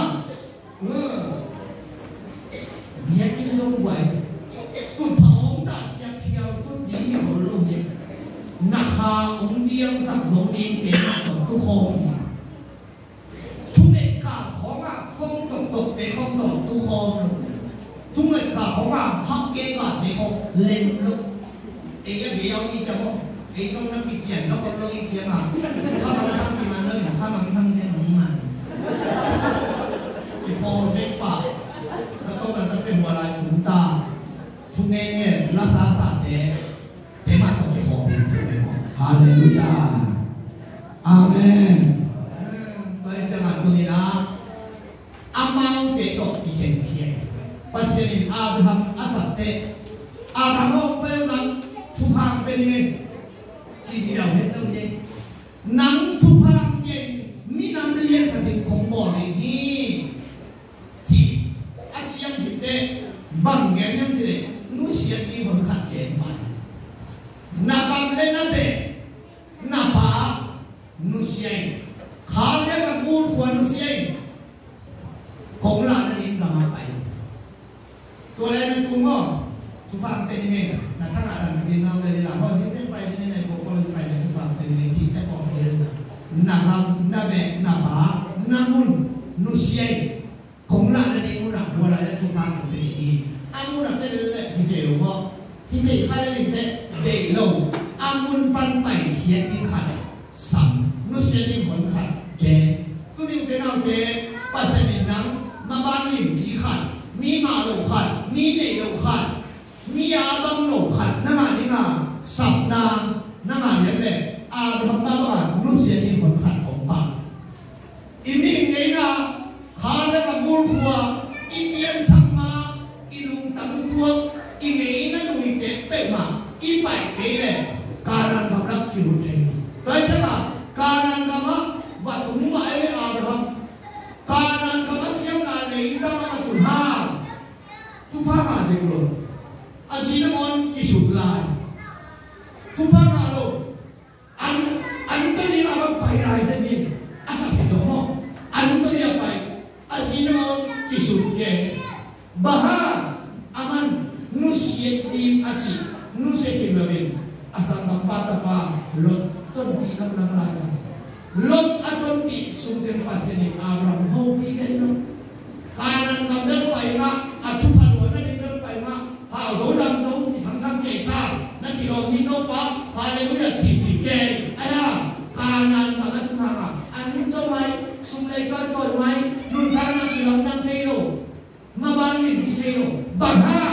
เลี้ยงกินจงไว้ตุ่นพระองค์ตัดเชียเขียวตุ่นดีหัวโลหิตนักข่าองค์เดียงสักสองเองเก่งกว่าทุกคนทุกเด็กกาของฟง好啊，黑嘅個你好靚咯，你一嘢有呢隻喎，你中得啲字人都好多呢隻嘛，他們看見萬都唔他們看見5萬，ที่พอเทปะแล้วก็มันจะเป็นหัวลายถุงตาทุกเงี้ยรักษาศาสตร์เทมาต้องที่ขอเป็นสิ่งนี้ฮาเลลูยาอาเมนไปจะมาตัวนี้นะอามาอุเตโตที่เห็นเขียนปัสสินอาบราฮัมอาสัตเตอาบราฮัมเป็นนังทุพางเป็นยังจีจีเราเห็นแล้วยังนังทุพางยังมีน้ำเลี้ยงกระถิ่นของบ่อในที่จีอาชียังเห็นเตบางแง่ยังที่เด็กนู้เสียที่คนขัดแย้งไปนักการเล่นนักเตะนักป่านู้เสียขาเรียกว่ากูควรนู้เสียของหลานนี่ทำมาไปตัวแรกในทุ่งก็ทุกภาคเป็นยังไงนะถ้าหลานเป็นเราเลยหลานพอสิ้นเดือนไปในในโบกคนไปในทุกภาคเป็นยังไงที่แต่บอกเองนักลำนักแบกนักป่านักมุนนู้เสียของหลานนี่มุนอ่ะหัวหลานทุกภาคเป็นยังไงอามุนอ่ะเป็นอะไรที่เจ๋อว่าที่เจ๋อข้าได้ยินแต่เด็กลงอามุนปันไปเขียนที่ขัดสัมนู้เสียที่ผลขัดแกตัวนี้เป็นเอาแกปัสสาวะนั้นมาบ้านหลิมจีขัดมีมาโลขัดมีเด็กโลขัดมีอาบังโลขัดนั่นหมายถึงว่าสัปดาห์นั่นหมายถึงเลยอาบราฮัมว่านู้เสียที่ผลขัดของปากอินี่ไงนะข้าได้กับบุญขัวอินเดียนทำมาอิลุงตั้งตัวอินเองนั่นดูอิเตะเป็นมาอิไปเกเลยการันกับรักกิรุเทนแต่ใช่ไหมการันกับว่าถุงไว้เลยอาบราฮัมการันกับเชียงรายเลยตั้งมาถุงห้าทุกภาคมาเด็กเลยอาชีพมันกิสุดลายทุกภาคมาโลอันตัวนี้มาไปรายจะมีอาศัยจมอันตัวนี้ไปอาชีพมันกิสุดเกบ้าอามันนุเสียดีอาชีพนุเสียดีเลยอาศัยกับปาตาปาลดต้นปีน้ำลายสังลดอันต้นปีสุดเด่นปัสสิอาบราฮัมโฮปีเด่นลงการนั้นกับเดินไปมาอาชุพันวันนั้นเดินไปมาหาเขาดังเขาที่ทำเกศานั่นที่เราที่โน้ปะพาเลยรู้จักจีเกย์ไอ้ห่าการนั้นกับอาชุพันอันนี้ต้นไม้สุดเลยก็ต้นไม้รุ่นพันนั้นที่เรานั่งเที่ยวมาบ้านนี่ที่เที่ยวบ้านห้า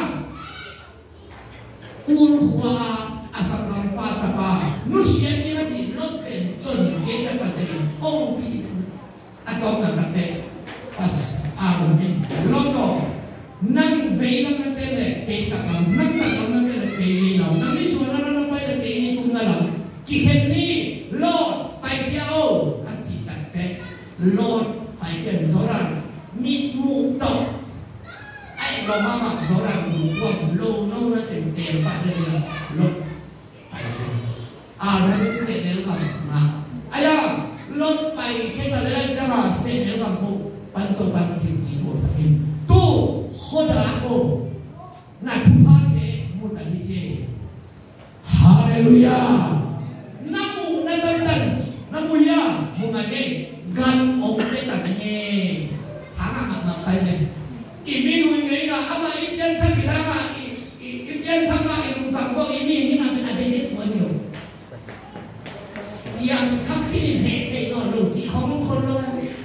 อุลขวาอาศัยกับปาตาปานุเสียที่นั่นสิลดเป็นต้นเกจปัสสิโอ้ปีอันต้องกันเตะปัสอาบุญลดต่อนั่งเวลังกันเตะเลยเกตกันนั่งกันนั่งกันเลยเกยเรานั่งนี่ส่วนนั้นเราไปเลยเกยนี่ทุ่งนั่นเรากิเห็นนี่ลดไปเที่ยวอันที่ตัดเตะลดไปเที่ยวโซรันมีมุกต่อไอ้เรามาแบบโซรันดูว่าโลโน่นั่นเป็นเตะปัดเลยลดไปเที่ยวนั่นเสร็จแล้วกันมาไอ้ยังลดไปแค่ตอนแรกจะมาเสร็จแล้วกันปุ๊บปันตัวปันสิ่งที่หัวสักทีตู้โคตรรักโอ้น่าทุพาเตมุตติเจฮาเลลูยานามูนาตันตันนามูยามุงอะไรกันองค์เตตันเงี้ยทางอาหารใครเนี่ยอีมีดูยังไงนะอะไรอีเดียนทักษิณมาอีเดียนทำมาอีลุงตังก็อีนี่มันเป็นอะไรเด็กสวยอยู่ยังทักษิณเหตุนอนลูกจีของคนเลย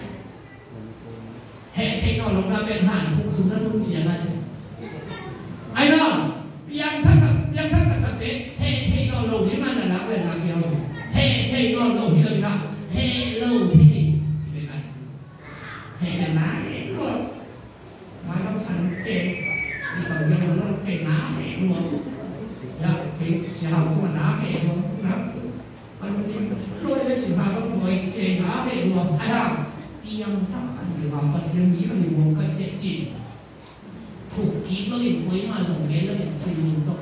เหตุนอนลงน้ำเป็นห่านคุ้งสูงนั่นทุ่งเฉียงนั่นไอ้น้องยังทักตัดเด็กเหตุนอนลงนี่มันน่ะรักเลยนะเดียวเหตุนอนลงที่เรานะเหตุลงที่เป็นไงเหตุนะเหตุรถมาต้องสั่งเก่งนี่ตอนยังเราเก่งนะเหตุรวมแล้วเก่งเสียหายทุกวันนะเหตุรวมนะมันกินรวยได้ถึงพาต้องรวยเก่งนะเหตุรวมไอ้ห่าyang tak ada apa sih yang ini kalau bukan kecil, tukik lagi boleh masuk ke lagi kecil untuk,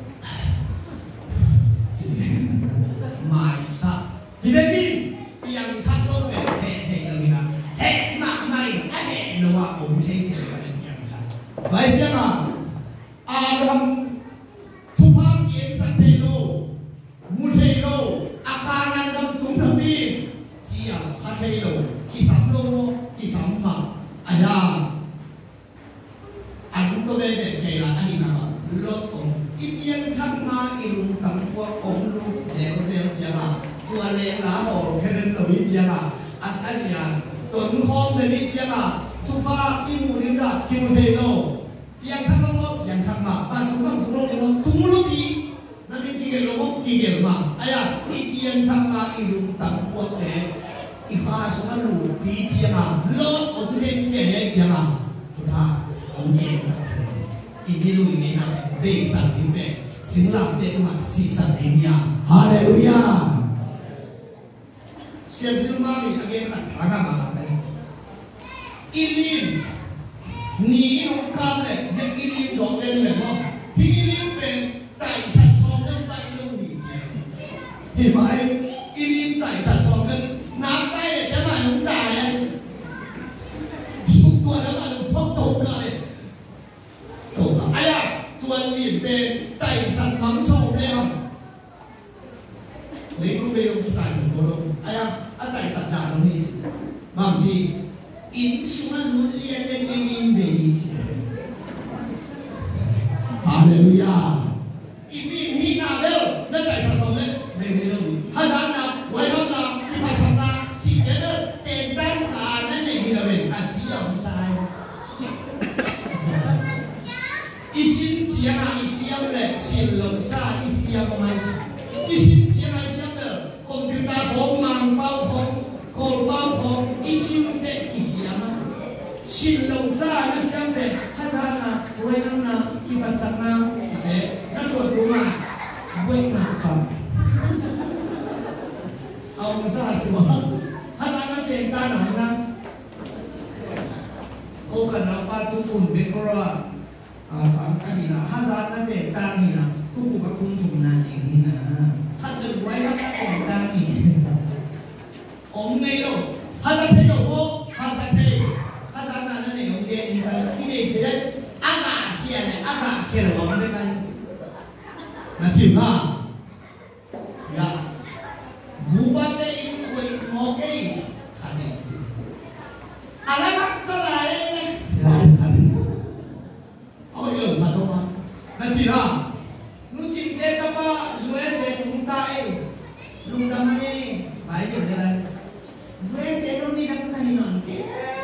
masa ini yang tak lo heh lagi na, heh mak mai, heh lo apa umteh lagi yang tak, baik siapa, Abraham tumpah kian satelo, mutelo, akaran dan tumnabi, siapa hatelo. Kisam lo kisam ma ayam, antum tu beda kaya อะไรนะโอ้แค่นั้นเราวิจารณ์อันนี้ต้นหอมเลยวิจารณ์ทุกบ้านที่มูนิดาที่มูเทโนยังทำโลกยังทำมาบ้านทุกบ้านทุกโลกยังทุกโลกดีนั่นนี่ที่เกี่ยวกับที่เกี่ยวมาไอ้ยังยังทำมาอีลุงตั้งพวกเนี่ยอีข้าสมัยลูกปีเจียมาโลกองค์เก่งเก่งเจียมาทุกบ้านองค์เก่งสักทีอีกที่ลูกนี่นะเด็กสักทีเป็นสิ่งหลักเด็กมาสิ่งสักทีอย่างฮาเลลูยาเสียสิ่งมามีอะไรกันทางมาเลยอีลิมนี่น้องกำเลยเห็นอีลิมดอกเด่นเลยมั้งอีลิมเป็นไต่ชัดซองเล่นไปลูกนี่เจ้เห็นไหมอีลิมไต่ชัดซองเล่นน้ำไต่เลยจะมาหนุ่มตายเลยชุบตัวแล้วมาหนุ่มพกตกกันเลยตกไอ้อะตัวลิมเป็นไต่ชัดมังสวิรัติเลยก็ไปยกไต่ชัดตัวลงไอ้อะไต่ชัดด่าตรงนี้บางทีอินสุมานุเลียนเล่นอินเบย์เจ้ฮาเลลูยาอิมินฮีนาเบลนั่นไต่ชัดสองเลยเบย์เลยฮัจจานะไว้ฮัจนะที่ภาษาหน้าที่เกิดเต็มแบงก์การนั่นเองที่เราเป็นอาชีพของชายอีสินเจียนาอีเสียงเลยสินลงซาอีเสียงไม่อีสินเจียนาอีเสียงเลยคอมพิวเตอร์ของมังเป้าของโกลเป้าของอีสินเด็กอีเสียงมาสินลงซาอีเสียงเลยฮัจจานะไว้ฮัจนะที่ภาษาหน้าเอ๊ะนั่นส่วนตัวมาเว้ยมาปั๊มเอาซาสิวะฮัจจานะเต็มตาหนังนะโอ้กันเอาปาตุกุนเบกรัวสามอันนี้นะฮัจจานะเต็มตานี่นะทุกบุคคลทุกนาเองนะฮัจจาไว้ฮัจเต็มตานี่องค์ในโลกฮัจจาเทโยโกฮัจจาเทฮัจจานะนั่นเององค์เดียนี่ไปที่นี่เฉยๆอากาศเขียนเลยอากาศเขียนหรือว่ามันได้ไหมนั่นจริงป่ะอย่าบูบาเตอินคุยโมเกยขัดเองจริงอะไรนะจะอะไรเนี่ยขัดเอาอีกแล้วขัดตรงนั้นนั่นจริงป่ะนู่นจริงเด็กกับว่าช่วยเสกลุงตาเองลุงตามันนี่ไปอยู่ในนั้นช่วยเสกลุงนี่ทำสนิทหน่อยเก๋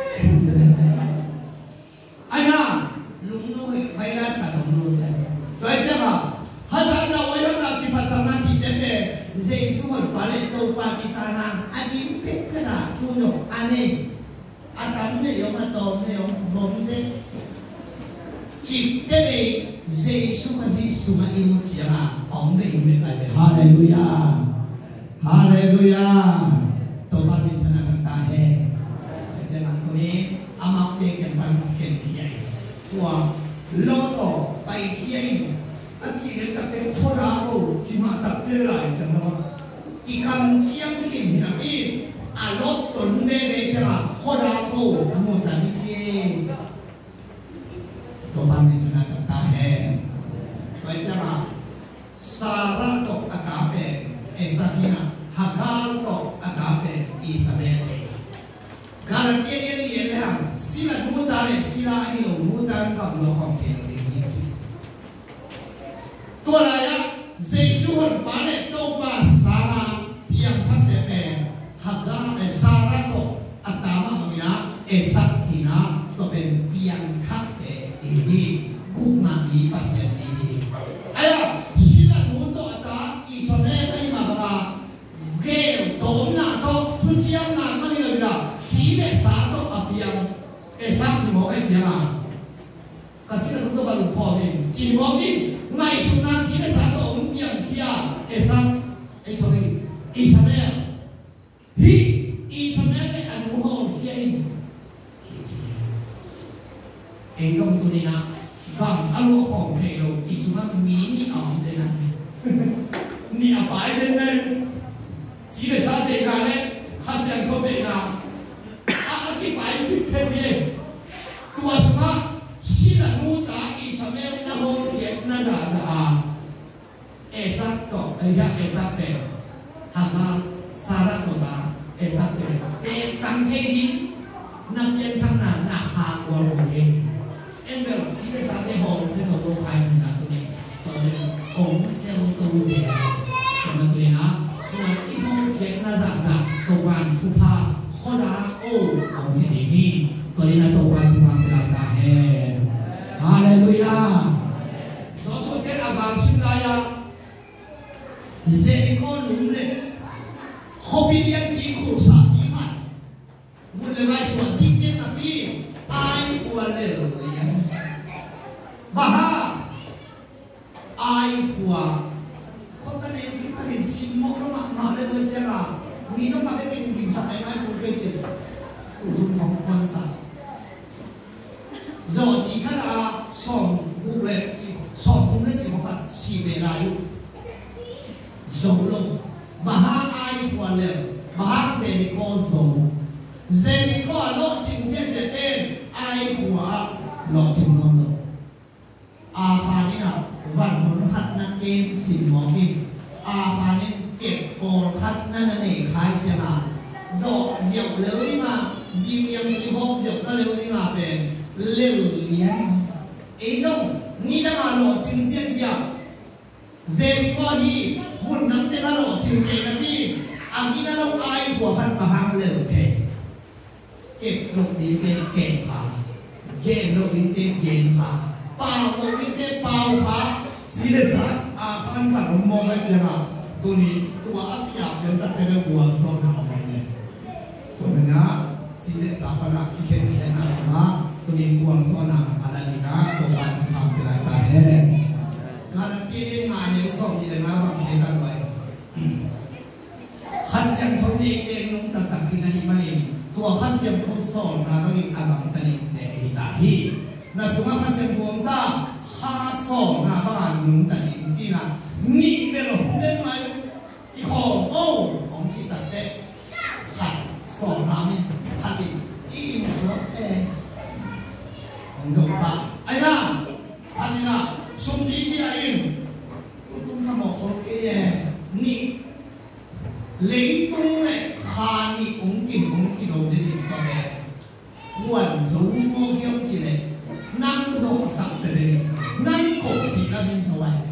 ไอ้น่ะลุงน้อยไปลาสัตว์ของลุงเลยตัวเจ้าฮัจจานะไว้ฮัจนะที่ภาษาหน้าที่เด็กเจสุมันบาเลตัวปากีสถานอาจิมเป็ดกระดาษตุนยอันนี้อาตามเนี่ยยมาตอมเนี่ยวงเด็กจิตเด็กเจสุมาจิสุมาอิมุจิระองเด็กอิมุอะไรฮาเลลูยาฮาเลลูยาตัวปากีสถานกันตาเฮเจ้าตัวนี้อามาเด็กกันไปเขียนเขียนตัวโลโต้ไปเขียนอาชีพตัดเป็นโคราโอที่มาตัดเป็นหลายสำนักที่คำเชียงหินนะพี่อาลดต้นเมฆจะมาโคราโอมุตันทีตัวบ้านเป็นชนะกับตาแห่ตัวจะมาสาระตกอากาศเป็นเอสาฮินะฮักกาลตกอากาศเป็นอิซาเบลการเกี่ยวเรื่องแล้วศิลป์มุตาร์ศิลาฮิโลมุตาร์กับโลกของเทโลดีจีตัวอะไรอะเจสุหันปาเลโตปาสาราเพียงทัดเตเปฮักกาสาระโตอัตตามาหมินะเอสักหินะก็เป็นเพียงทัดเตอีดีกุมามีปัสเซนีไอ้อะศิลป์มุตอัตตาอิสเมลไม่มาบ้าเกลโตนาโตทุเจียงนาไม่เลยนะจีเลสาโตอเพียงเอสักหิโมไอเจียมาก็ศิลป์มุตบาลุพอดีจีโมกินายสุนันทีเลสาโตองเปียงเขียเอซักเอสรีอิสเมลฮีอิสเมลเนี่ยอนุโฮเขียนคิดจีเอซงตุนีนะบังอนุโฮเทโลอิสุมามีนี่อ่อนเดนะนี่อาไปเดนะทีเลสาเดกันเนี่ยข้าเสียงเขาเดนะอาที่ไปพิเพเทตัวสมาศิลป์มุตาอิสเมลนะโฮเขียนนะจ๊ะเอซักโตเอยาเอซักเตฮักกาสาระโตตาเอซักเตเตตังเทดีนับยันทางนั้นนักหากวาสุเทเอ็มเบลที่ได้สาเตโฮที่สมบูรณ์ภายในนั้นตัวนี้องเซลตัวเสียตัวนี้นะตัวอีโมเขียน khu pha khó đá ô ông chỉ để hi tôi đi là tổ quan trung hoàng làm cả hè Hallelujah số số thế là vàng sinh ra ya dễ con đúng đấy không biết những gì khổ sở như vậy muốn lấy vai số thích nhất là gì ai qua lệ bà ha ai qua không có nên chỉ có nên xin mong nó mà lên với chơi là nghĩ trong mà cái kinh kiểm soát này ai cũng kêu chuyện tụi chúng không quan sát rồi chỉ thấy là sòng buộc lệ chỉ sòng cũng lấy chỉ có phần chỉ về lại dầu lông bà ha ai qua lệ bà ha sẽ đi có dầu sẽ đi có lộ trình sẽ tên ai qua lộ trình ngon lắm khá đi nào văn hồn khát năng game xỉn mỏ kim khá điเก็บโกลคัดนั่นเองใครจะมาโจเจียวเลี้ยวนี่มาจีเมียงที่ห้องเจียวก็เลี้ยวนี่มาเป็นเลี้ยวเลี้ยงไอ้จงนี่ถ้ามาหล่อจริงเสียเสียเจดีก็ฮีบุญน้ำเต้นหล่อจริงเองนะพี่อันนี้นั่นเราไอ้หัวพันมาหางเลี้ยวเทเก็บลงดินเต้นเก่งขาเก่งลงดินเต้นเก่งขาเปล่าลงดินเต้นเปล่าขาสีเดสันขันขันมองไม่เจอมาตัวนี้ตัวอัตยาเป็นตัดเป็นบัวซ้อนทำอะไรเนี่ยตัวนี้นะสิ่งที่สาปนักที่เขียนนะสมาตัวนี้บัวซ้อนอะไรนี่นะตัวการทำเป็นอะไรเฮ้การที่งานนี้ส่งยีเลยนะบางทีกันไว้ขัดเสียงทุนเองนุ่งตะสักที่นั่นมันเองตัวขัดเสียงทุนซ้อนนะเราเองอาบังตันเนี่ยไอ้ตาฮีนะสมาขัดเสียงทุนตาข้าซ้อนนะบ้านนุ่งตันเองจีน่ะนี่เป็นหลงเล่นไหมที่ของโอ้ของที่ตัดเตะขัดสอนน้ำนี่ขัดอีมสวเอของดงตาไอ้น่ะขัดนี่น่ะสมดีที่ไอ้อินตุ้มทำบอกคนเกย์นี่เลยตุ้งเลยขานี่องกินเราได้ยินก็แบบกวนสูงโมเขียวจีเลยนั่งส่งสักเป็นเลยนั่งกบปีละดินสวาย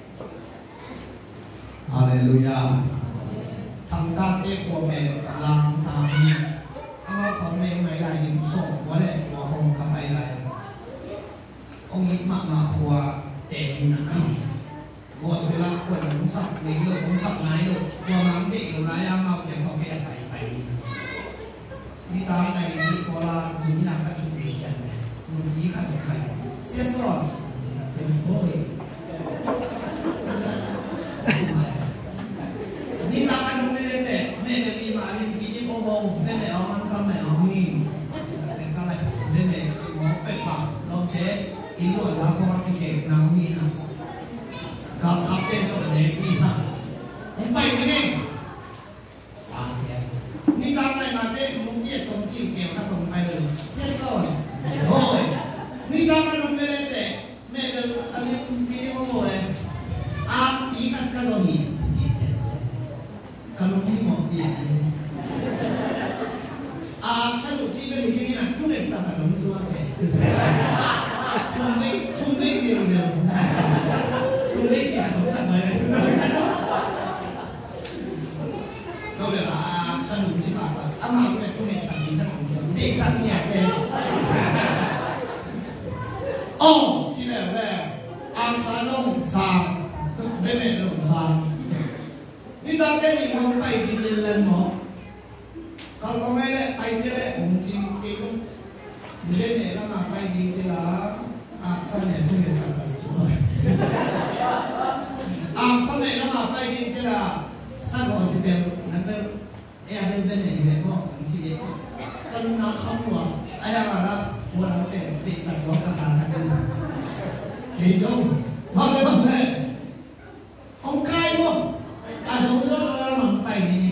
ฮาเลลูยาทำการเตะขวบแบบลางสามีเอาของในไหนหลายยิงส่งว่าแหละตัวคงทำไปหลายองค์นี้มาขวบเตะหินบัวสุราควรหนุนสับในโลกของสับไหนโลกบัวมังเด็กหรือไรยามาเขียนเขาแก่ไปนี่ตามในนี้บัวลาสุนิรันดร์ก็อีกเขียนเลยหนุ่มยี่ขัดไปเสียสละเป็นโบ้ยนี่ตากันไม่ได้แต่แม่จะรีมาลิมกินโบโบแม่เอาอันก็ไม่เอาหินแต่ก็อะไรแม่ชิมอเป็ดปักน้องเจ๊อินโดสาพอที่เก่งน้ำหินเราทำเต้นก็เป็นเด็กหินนะผมไปไม่ได้สามแก่นี่ตาไปมาเต้นมุ้งเยี่ยตรงกิ้งเกี่ยวข้าตรงไปเลยเสียสละโอ้ยนี่ตากันไม่ได้แต่แม่จะอันนี้กินโบโบเลยปีกันกระโดดหินkalau ni mau biar saya uji beli ini nak tulis sama kamu semua tulis dia punya tulis dia kamu sama ni kau biar saya uji apa amal punya tulis sama kita kamu semua dek sama ni ada oh cina ada saya dong sam bebe dong samนี่ตอนแค่นี้เราไปดินเล่นๆหมอkalauไม่ได้ไปที่แรกผมจริงจริงเล่นเนี่ยแล้วมาไปดินที่ละสันเนี่ยทุกอย่างสักสิ่งสันเนี่ยแล้วมาไปดินที่ละสักคนสิเดียวนั่นเป็นเดินเนี่ยเห็นบ่ผมจริงก็รู้นะคำว่าไอ้อะไรนะวันนั้นเป็นติดสัตว์สองกระถางกันเฮ้ยจงบ้าเลยองค์กายบ่อาจจะรู้ว่าเราหมั่นไปนี่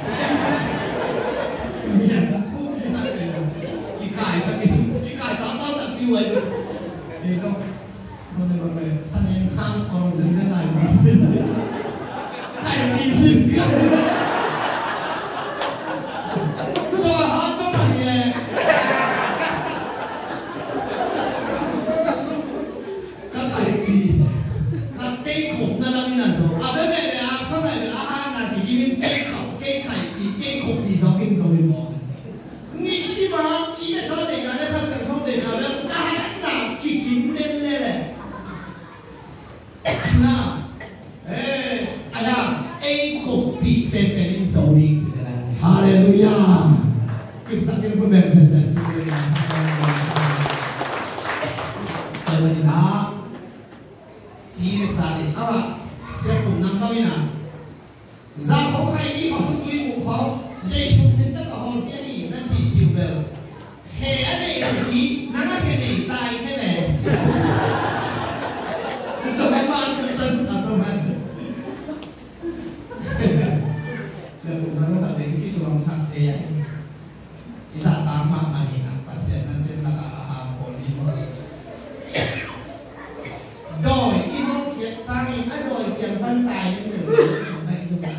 เนี่ยผู้ที่ทำเองกี่กายสักกี่กายตาตั้งแต่ปีไว้ด้วยนี่ก็มันเลยสัญญาห้างออกเรื่องอะไรมันใครมีสิ่งเกิดจะมาหาเจ้าไหนเนี่ยก็ใครปีก็เตะขมนั่นนี่นั่นสิอาเบเบเนี่ยเป็นอินโซลิงสินะฮาเลลูยากิจสักที่คุณแบบเป็นแต่สิ่งเดียวแต่วันนี้นะจีนสาลีอ่ะเสียผมนั่งตรงนี้นะจากเขาใครดีเขาทุกทีบุกเขาเจ้าชุดนี้ตั้งแต่ห้องเที่ยงนั่นจีจิวเบลเฮ้อันนี้นี่นั่นแค่นี้ตายแค่ไหนสมัยบ้านเป็นต้นอัตโนมัติเสียผมนั่งก็แสดงที่สุวรรณสักเทียที่สาตามมาไปนะปัสเซนนั่นเส้นละกาอาหารโอลิมโดยที่เขาเขียนสร้างอันโดยเขียนบรรทายนิดหนึ่งในสุวรรณ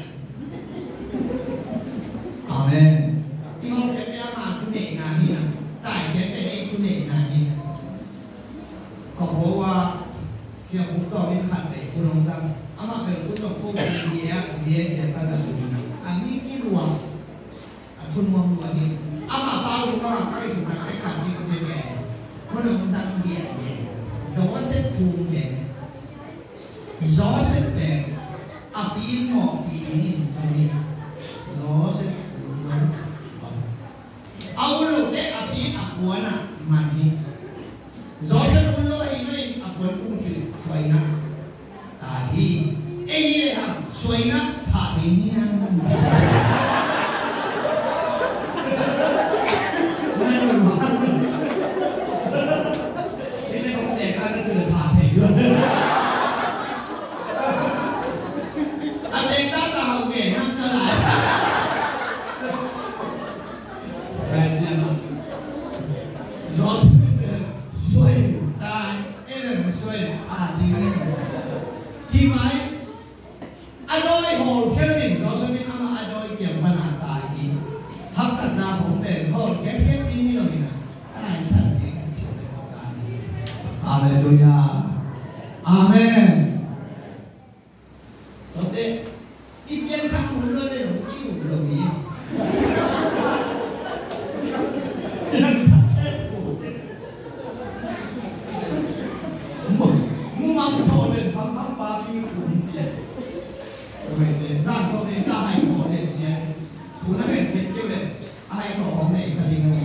อาเมนที่เขาเขียนเป็นอาหารทุนเอกนาฮีนะแต่เขียนเป็นไอ้ทุนเอกนาฮีก็เพราะว่าเสียงต่อเป็นขัดเลยคุณลองซ้ำอามาเป็นตุ้นตะกุกดีอ่ะเสียภาษาจีนอันนี้กี่รวมทุนรวมตัวนี้อามาเปล่าหรือเปล่าก็อีกสุดท้ายเป็นขัดจีนเสียแก่คุณลองซ้ำเดียร์จะว่าเส้นทุ่งแก่จะว่าเส้นแก่อาปีนหมอกปีนี้จะมีจะว่าเส้นทุ่งมันเอาลูกเด็กอาปีนอาปวนอ่ะมันนี่จะว่าเส้นทุ่งเลยไม่อาปวนทุ่งสิสวยนะตาฮีเอ้ยครับสวยนะผ่าไปเนี่ยไม่รู้ว่าที่ในของเด็กน่าจะเจอผ่าแทงเยอะอันเด็กตาตาเอาเก่งนั่งฉลาดแต่เจ้าจอสสวยตาเอ็นสวยดีเลยที่ไหมอโดยโหแค่หนึ่งเราจะมีอามาอโดยเกี่ยวกับนาตาอีกฮักสัตนาของเด่นโหแค่นี้นี่เราเนี่ยได้สัตว์เองเชื่อในของการนี้อาเลลูยาอาเมนตอนนี้อีกยังทำหุ่นเลยเลยหลงกิ้วหลงนี้ยังทำได้ถูกมึงมั่งโทษเป็นพังบาปีขุนเจียไม่ได้สร้างโซนนี้ได้โทษเด็ดเจียคุณนั่นเห็นเด็ดเกี่ยวเลยอะไรโทษของเด็กคดีงง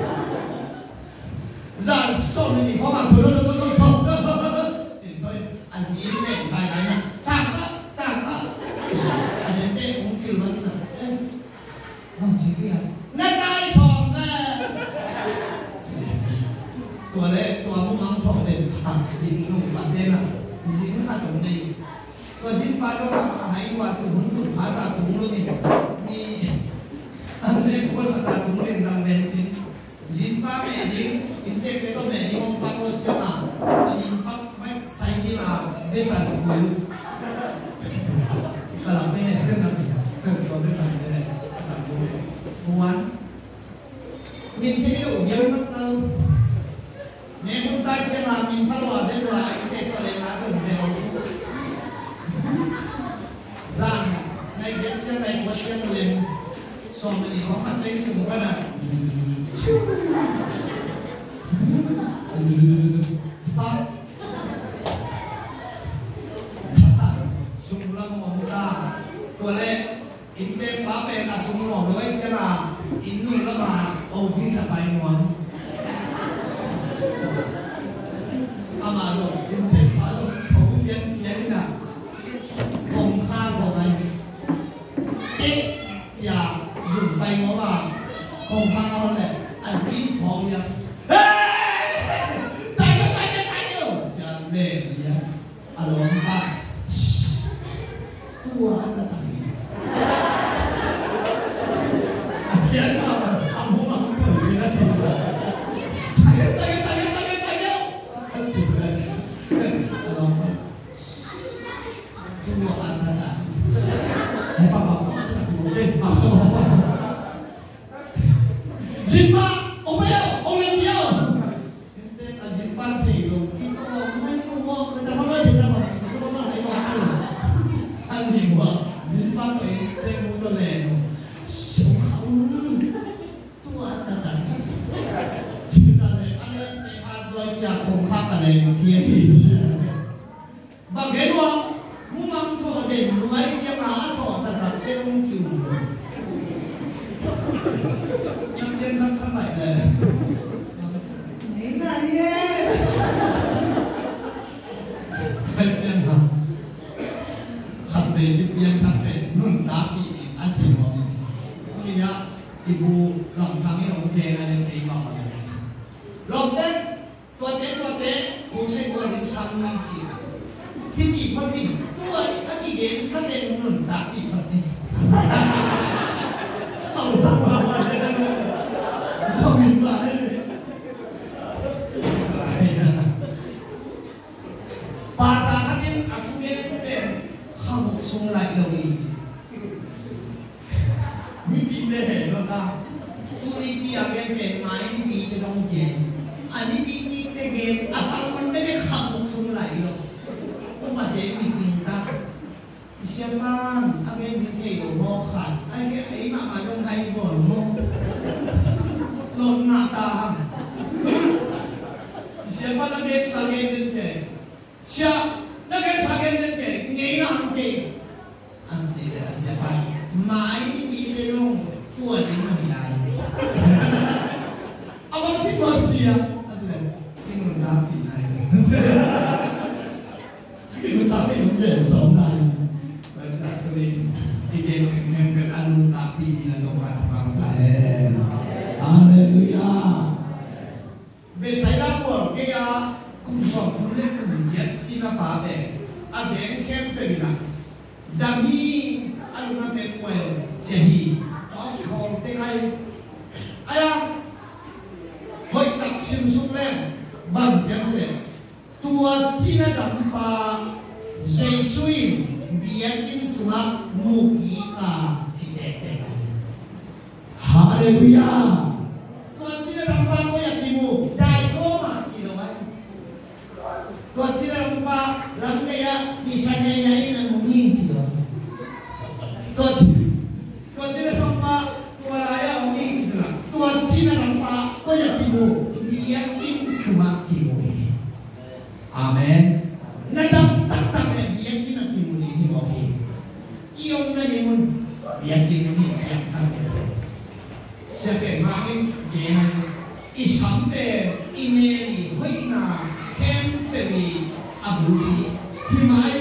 สร้างโซนนี้เขามาโทษจิตโทษอันนี้เด็กไปไหนนะต่างก็อันนี้เด็กผมกินแล้วนะบางทีก็ยังนั่นได้ชมนะตัวเล็กตัวมึงมั่งโทษเด็ดผักดินนุ่มประเทศละสิ่งที่ข้าตรงนี้ก็สิ่งปาร์ตี้หายว่าตุ่นตุ่นภาษาตุ่นลูกนี่อันนี้คนภาษาตุ่นเรียนดังเด่นจริงสิ่งปาร์ตี้จริงอินเตอร์เน็ตก็ไม่ดีองค์ปักรถเจ้าอันนี้ปักไม่ใส่ดีมาไม่ใส่กุยกระลับไม่เรื่องนั้นก็ไม่ใส่เลยกระลับกุยวันมินที่อยู่เยอะมากเลยเนี่ยคุณได้เจ้ามินพลวดได้ด้วยอินเตอร์ก็เลยมาถึงเดียวจังในเรื่องเชื่อในวัดเชื่อมาเรียนสอนมันอีกของอันเล็กสมกันนะปั๊บสุ่มละมองตาตัวเล็กอินเตอร์ปั๊บเป็นอาสุ่มหลอกด้วยเชื่อมาอินนุ่นละมาโอ้ที่สบายหนวลอามาโดอินเตอร์ปั๊บโถเขียนนี่นะคงค่าของอะไรเจ๊จะยุ่งไปเพราะว่าคงค่าเขาแหละอาชีพของยังเฮ้ยตายจะเล่นเนี่ยอารมณ์บ้าตัวอะไรเดี๋ยวเอาหัวมันเปิดเลยนะทีละตายถูกเลยอารมณ์ตัวอะไรให้ป้าบอกว่าจะถูกเล่นป้าจิมบ้าโอ้ไม่เอาโอ้ไม่เดียวเด็กอาจิมบ้าที่ลงที่ต้องลงไม่รู้ว่าคือจะมาเล่นอะไรก็ต้องมาให้บอกอันนี้ว่าจิมบ้าตัวเองเด็กมุตเลนช่วงเขาตัวอะไรจิมอะไรอันนี้ในฮาร์ดไวร์จะคงค่ากันเลยเพียงอีกบางเห็นว่ามึงมั่งโทษเด่นรวยเจ้ามาโทษแต่เรื่องคิว ibu lòng thang cái lòng kề là những cái bảo này lòng tết tuần cũng sẽ có những sang năm chỉ phân đi tuổi các cái game sát đến nửa đạp đi phân đi không được thằng vào đây đâu không biết mà bà già các em ăn chung để không xuống lại đâu gì mình đi để hết rồi ta tôi đi kia game máy đi cái trong game anh đi cái game asal mìnhไม่ได้ขับxuống lại đâu cũng mà để mình tin ta xem mang anh em như thế của mò khát anh em ấy mà trong hay buồn mò lộn nát ta xem mang anh em sang game đến thế xem anh em sang game đến thế nghĩ là anh chị anh sẽ là xem mang mãi đi cái luôn tuổi đến mình lại anh thích bao nhiêu anh thích cái người ta thì này chúng ta phải đúng về sống này và chúng ta có thể đi đến em cái anu tapi di dalam doa Tuhan. Haleluya. Besai dapur kaya kumsong tulen kumjiat cina pape agen kem tegina dami anu nape kuel sehi tapi kalau tengai ayam hoi tak sim suklen bang jatuh tua cina dampa Jesuin biakin semua mukika cita-cita. Haleluya. Tuhan cina dampa ko yakimu dai ko ma cina wai. Tuhan cina dampa lam kaya misalnya yain ang mungkin cina. Tuhan cina dampa tuan raya mungkin cina. Tuhan cina dampa ko yakimu biakin semua kimu. Amen. Nadam tatap dia kena timuni hibahi. Iom na yemun dia kini yang tadi. Siapa makin dengan isampe imeli hoina kempeli abuli himai.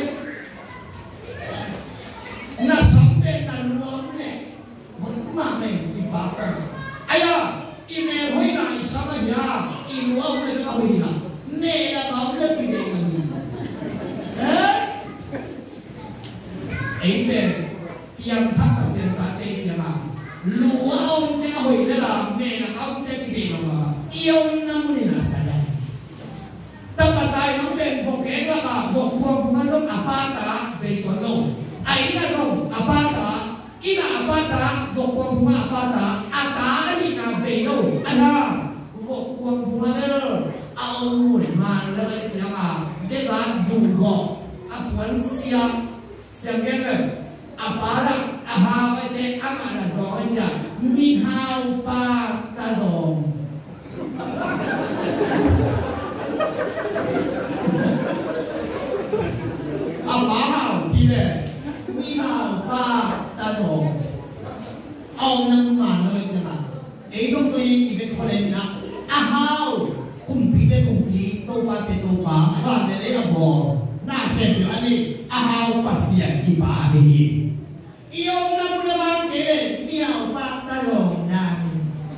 Na sampe na luamle mamen di bakar. Ayah imel hoina isama ya iluam le kahoina. Nela kau le kini lagi. Amen. Tiang tak pasal kata tiang. Luau dia hui dalam mena kau tak kita nama. Ion namun ini saja. Tapi tay mungkin fokus lah. Fokus masuk apa tak betul lo. Aina so apa tak. Ina apa tak. Fokus apa tak. Ada ina betul. Ada. Fokus mana? Awal mana lepas tiang. Dekat juga. Apuan siap. Siang kan, apa aha bete amana zong aja, mihau pa ta zong. Apa hal cile, mihau pa ta zong. Ông nâng màn nó bây giờ mà, ấy không tôi cái con này nè, ahau, cùng pi tô ba, và để lấy là bò. Na sempre ali ahau pasien ibahi. Iom namun naman kene miau pakta long namin.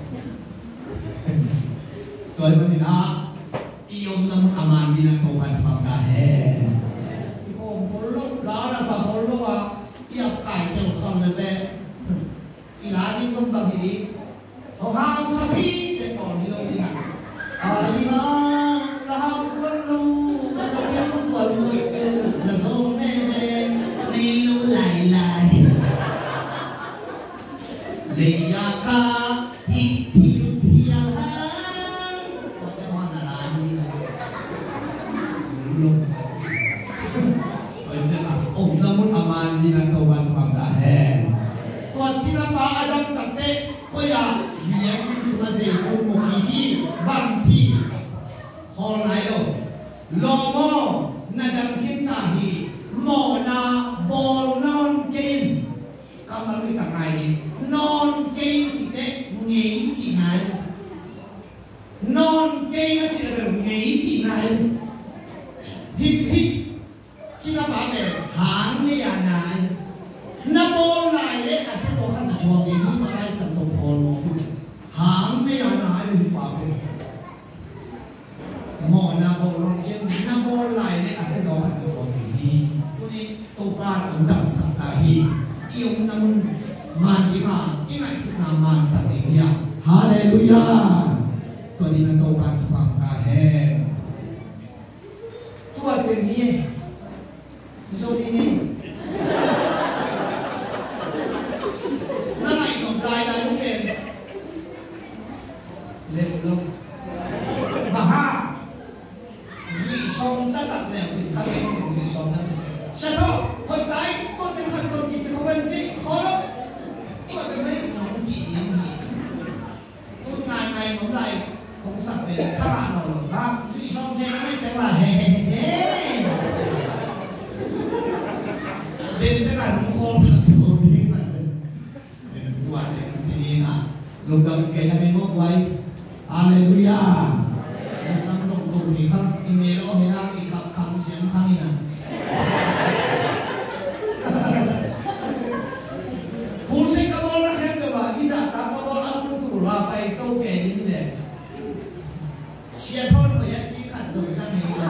Tuan pun ina iom namun aman di nak kaupan pagkahe. Iko bolok lara sa bolok ah iap kai kel sang lebe. Ilagi kong bahiri. Ohang sabi de pon hilong ina. Alina lahang tuan lu. Là dâu mê liu lại lì ca hi thiêu thiêu hang có cái hoa là như này luôn ở trên là ông ta muốn aman đi là cầu ban bằng đã hè còn chỉ là ba adam tập tệ có ya việc cũng sẽ dễ không một kỳ bằng chi hồi này đâu lo mò nadam hintahi mona bol non game kamu harus tak ngai non game cite ngei ci ngai non game cite ngei ci ngai hit chỉ là bảo vệ hàng này à nai na bol này đấy là sẽ có khả năng cho cái hit lại sản phẩm man đi mà ingat sukna man sati hiya Hallelujah. to di na to kan thapang ka he Tua tem nie. So ini. na ngai no dai dai lu ken Lên lông. ba ha ri song ta tak ne tin ka ken ri song na tin sa to hoi tai ko ten khat ko ki se ko ban chi kho ko te mai no chi ni ni tu ngai ngai no lai không sắp về các bạn nào được bác duy xong thế nó mới chạy là hề hề hề đến cái là nó khô thật sự đi mà buat yang sini nak lubang kaya may mo quay Hallelujah. lubang tong tong thì không email o hay là bị cặp cắm xiên khang đi nè phun sinh các bố nó hết rồi mà ít ra các bố ăn cũng tủ là bay câu kè như thế này xe thôn của nhà chị khẩn dùng sang này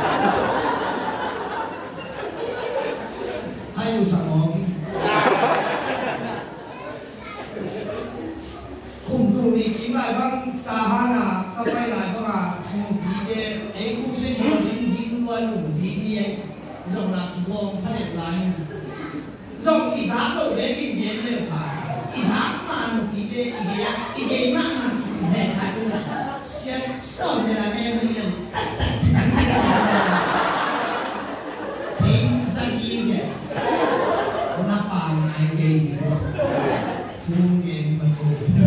hay有什么cùng tụ đi kiếm lại băng ta ha na ta quay lại băng à một tí để ấy cũng sẽ có những những loài lủng tí đi ấy dòng là chú ông phát hiện lại dòng ý giá đầu đấy kinh nghiệm đều phải ý giá mà một tí để ý để mà thể thái cũng là sẽ sợ để là nghe hơi lần tất tất thêm ra gì vậy nó bảo này cái gì thu tiền mà cô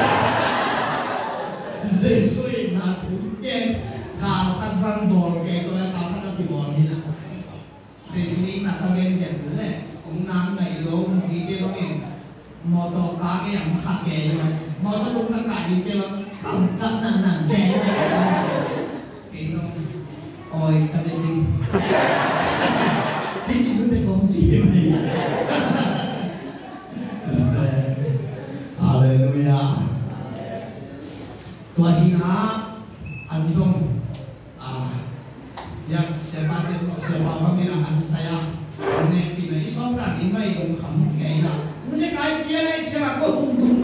dễ suy là thu tiền cao khăn văn đồ cái tôi là cao khăn nó thì bỏ đi nè dễ suy là ta bên nhận đấy cũng nắng này lố một tí tiền nó mình mò to cá cái hàng hạt kè rồi mò to chúng ta cả đi tiền không cắt nặng kè cái không coi ta bên đi Thì chỉ có thể không chỉ vậy. Hallelujah. tua hina an zong yang siapa pamina an saya ne tina isong ka di mai dong kham kei na muje kai pia nei sia ko hum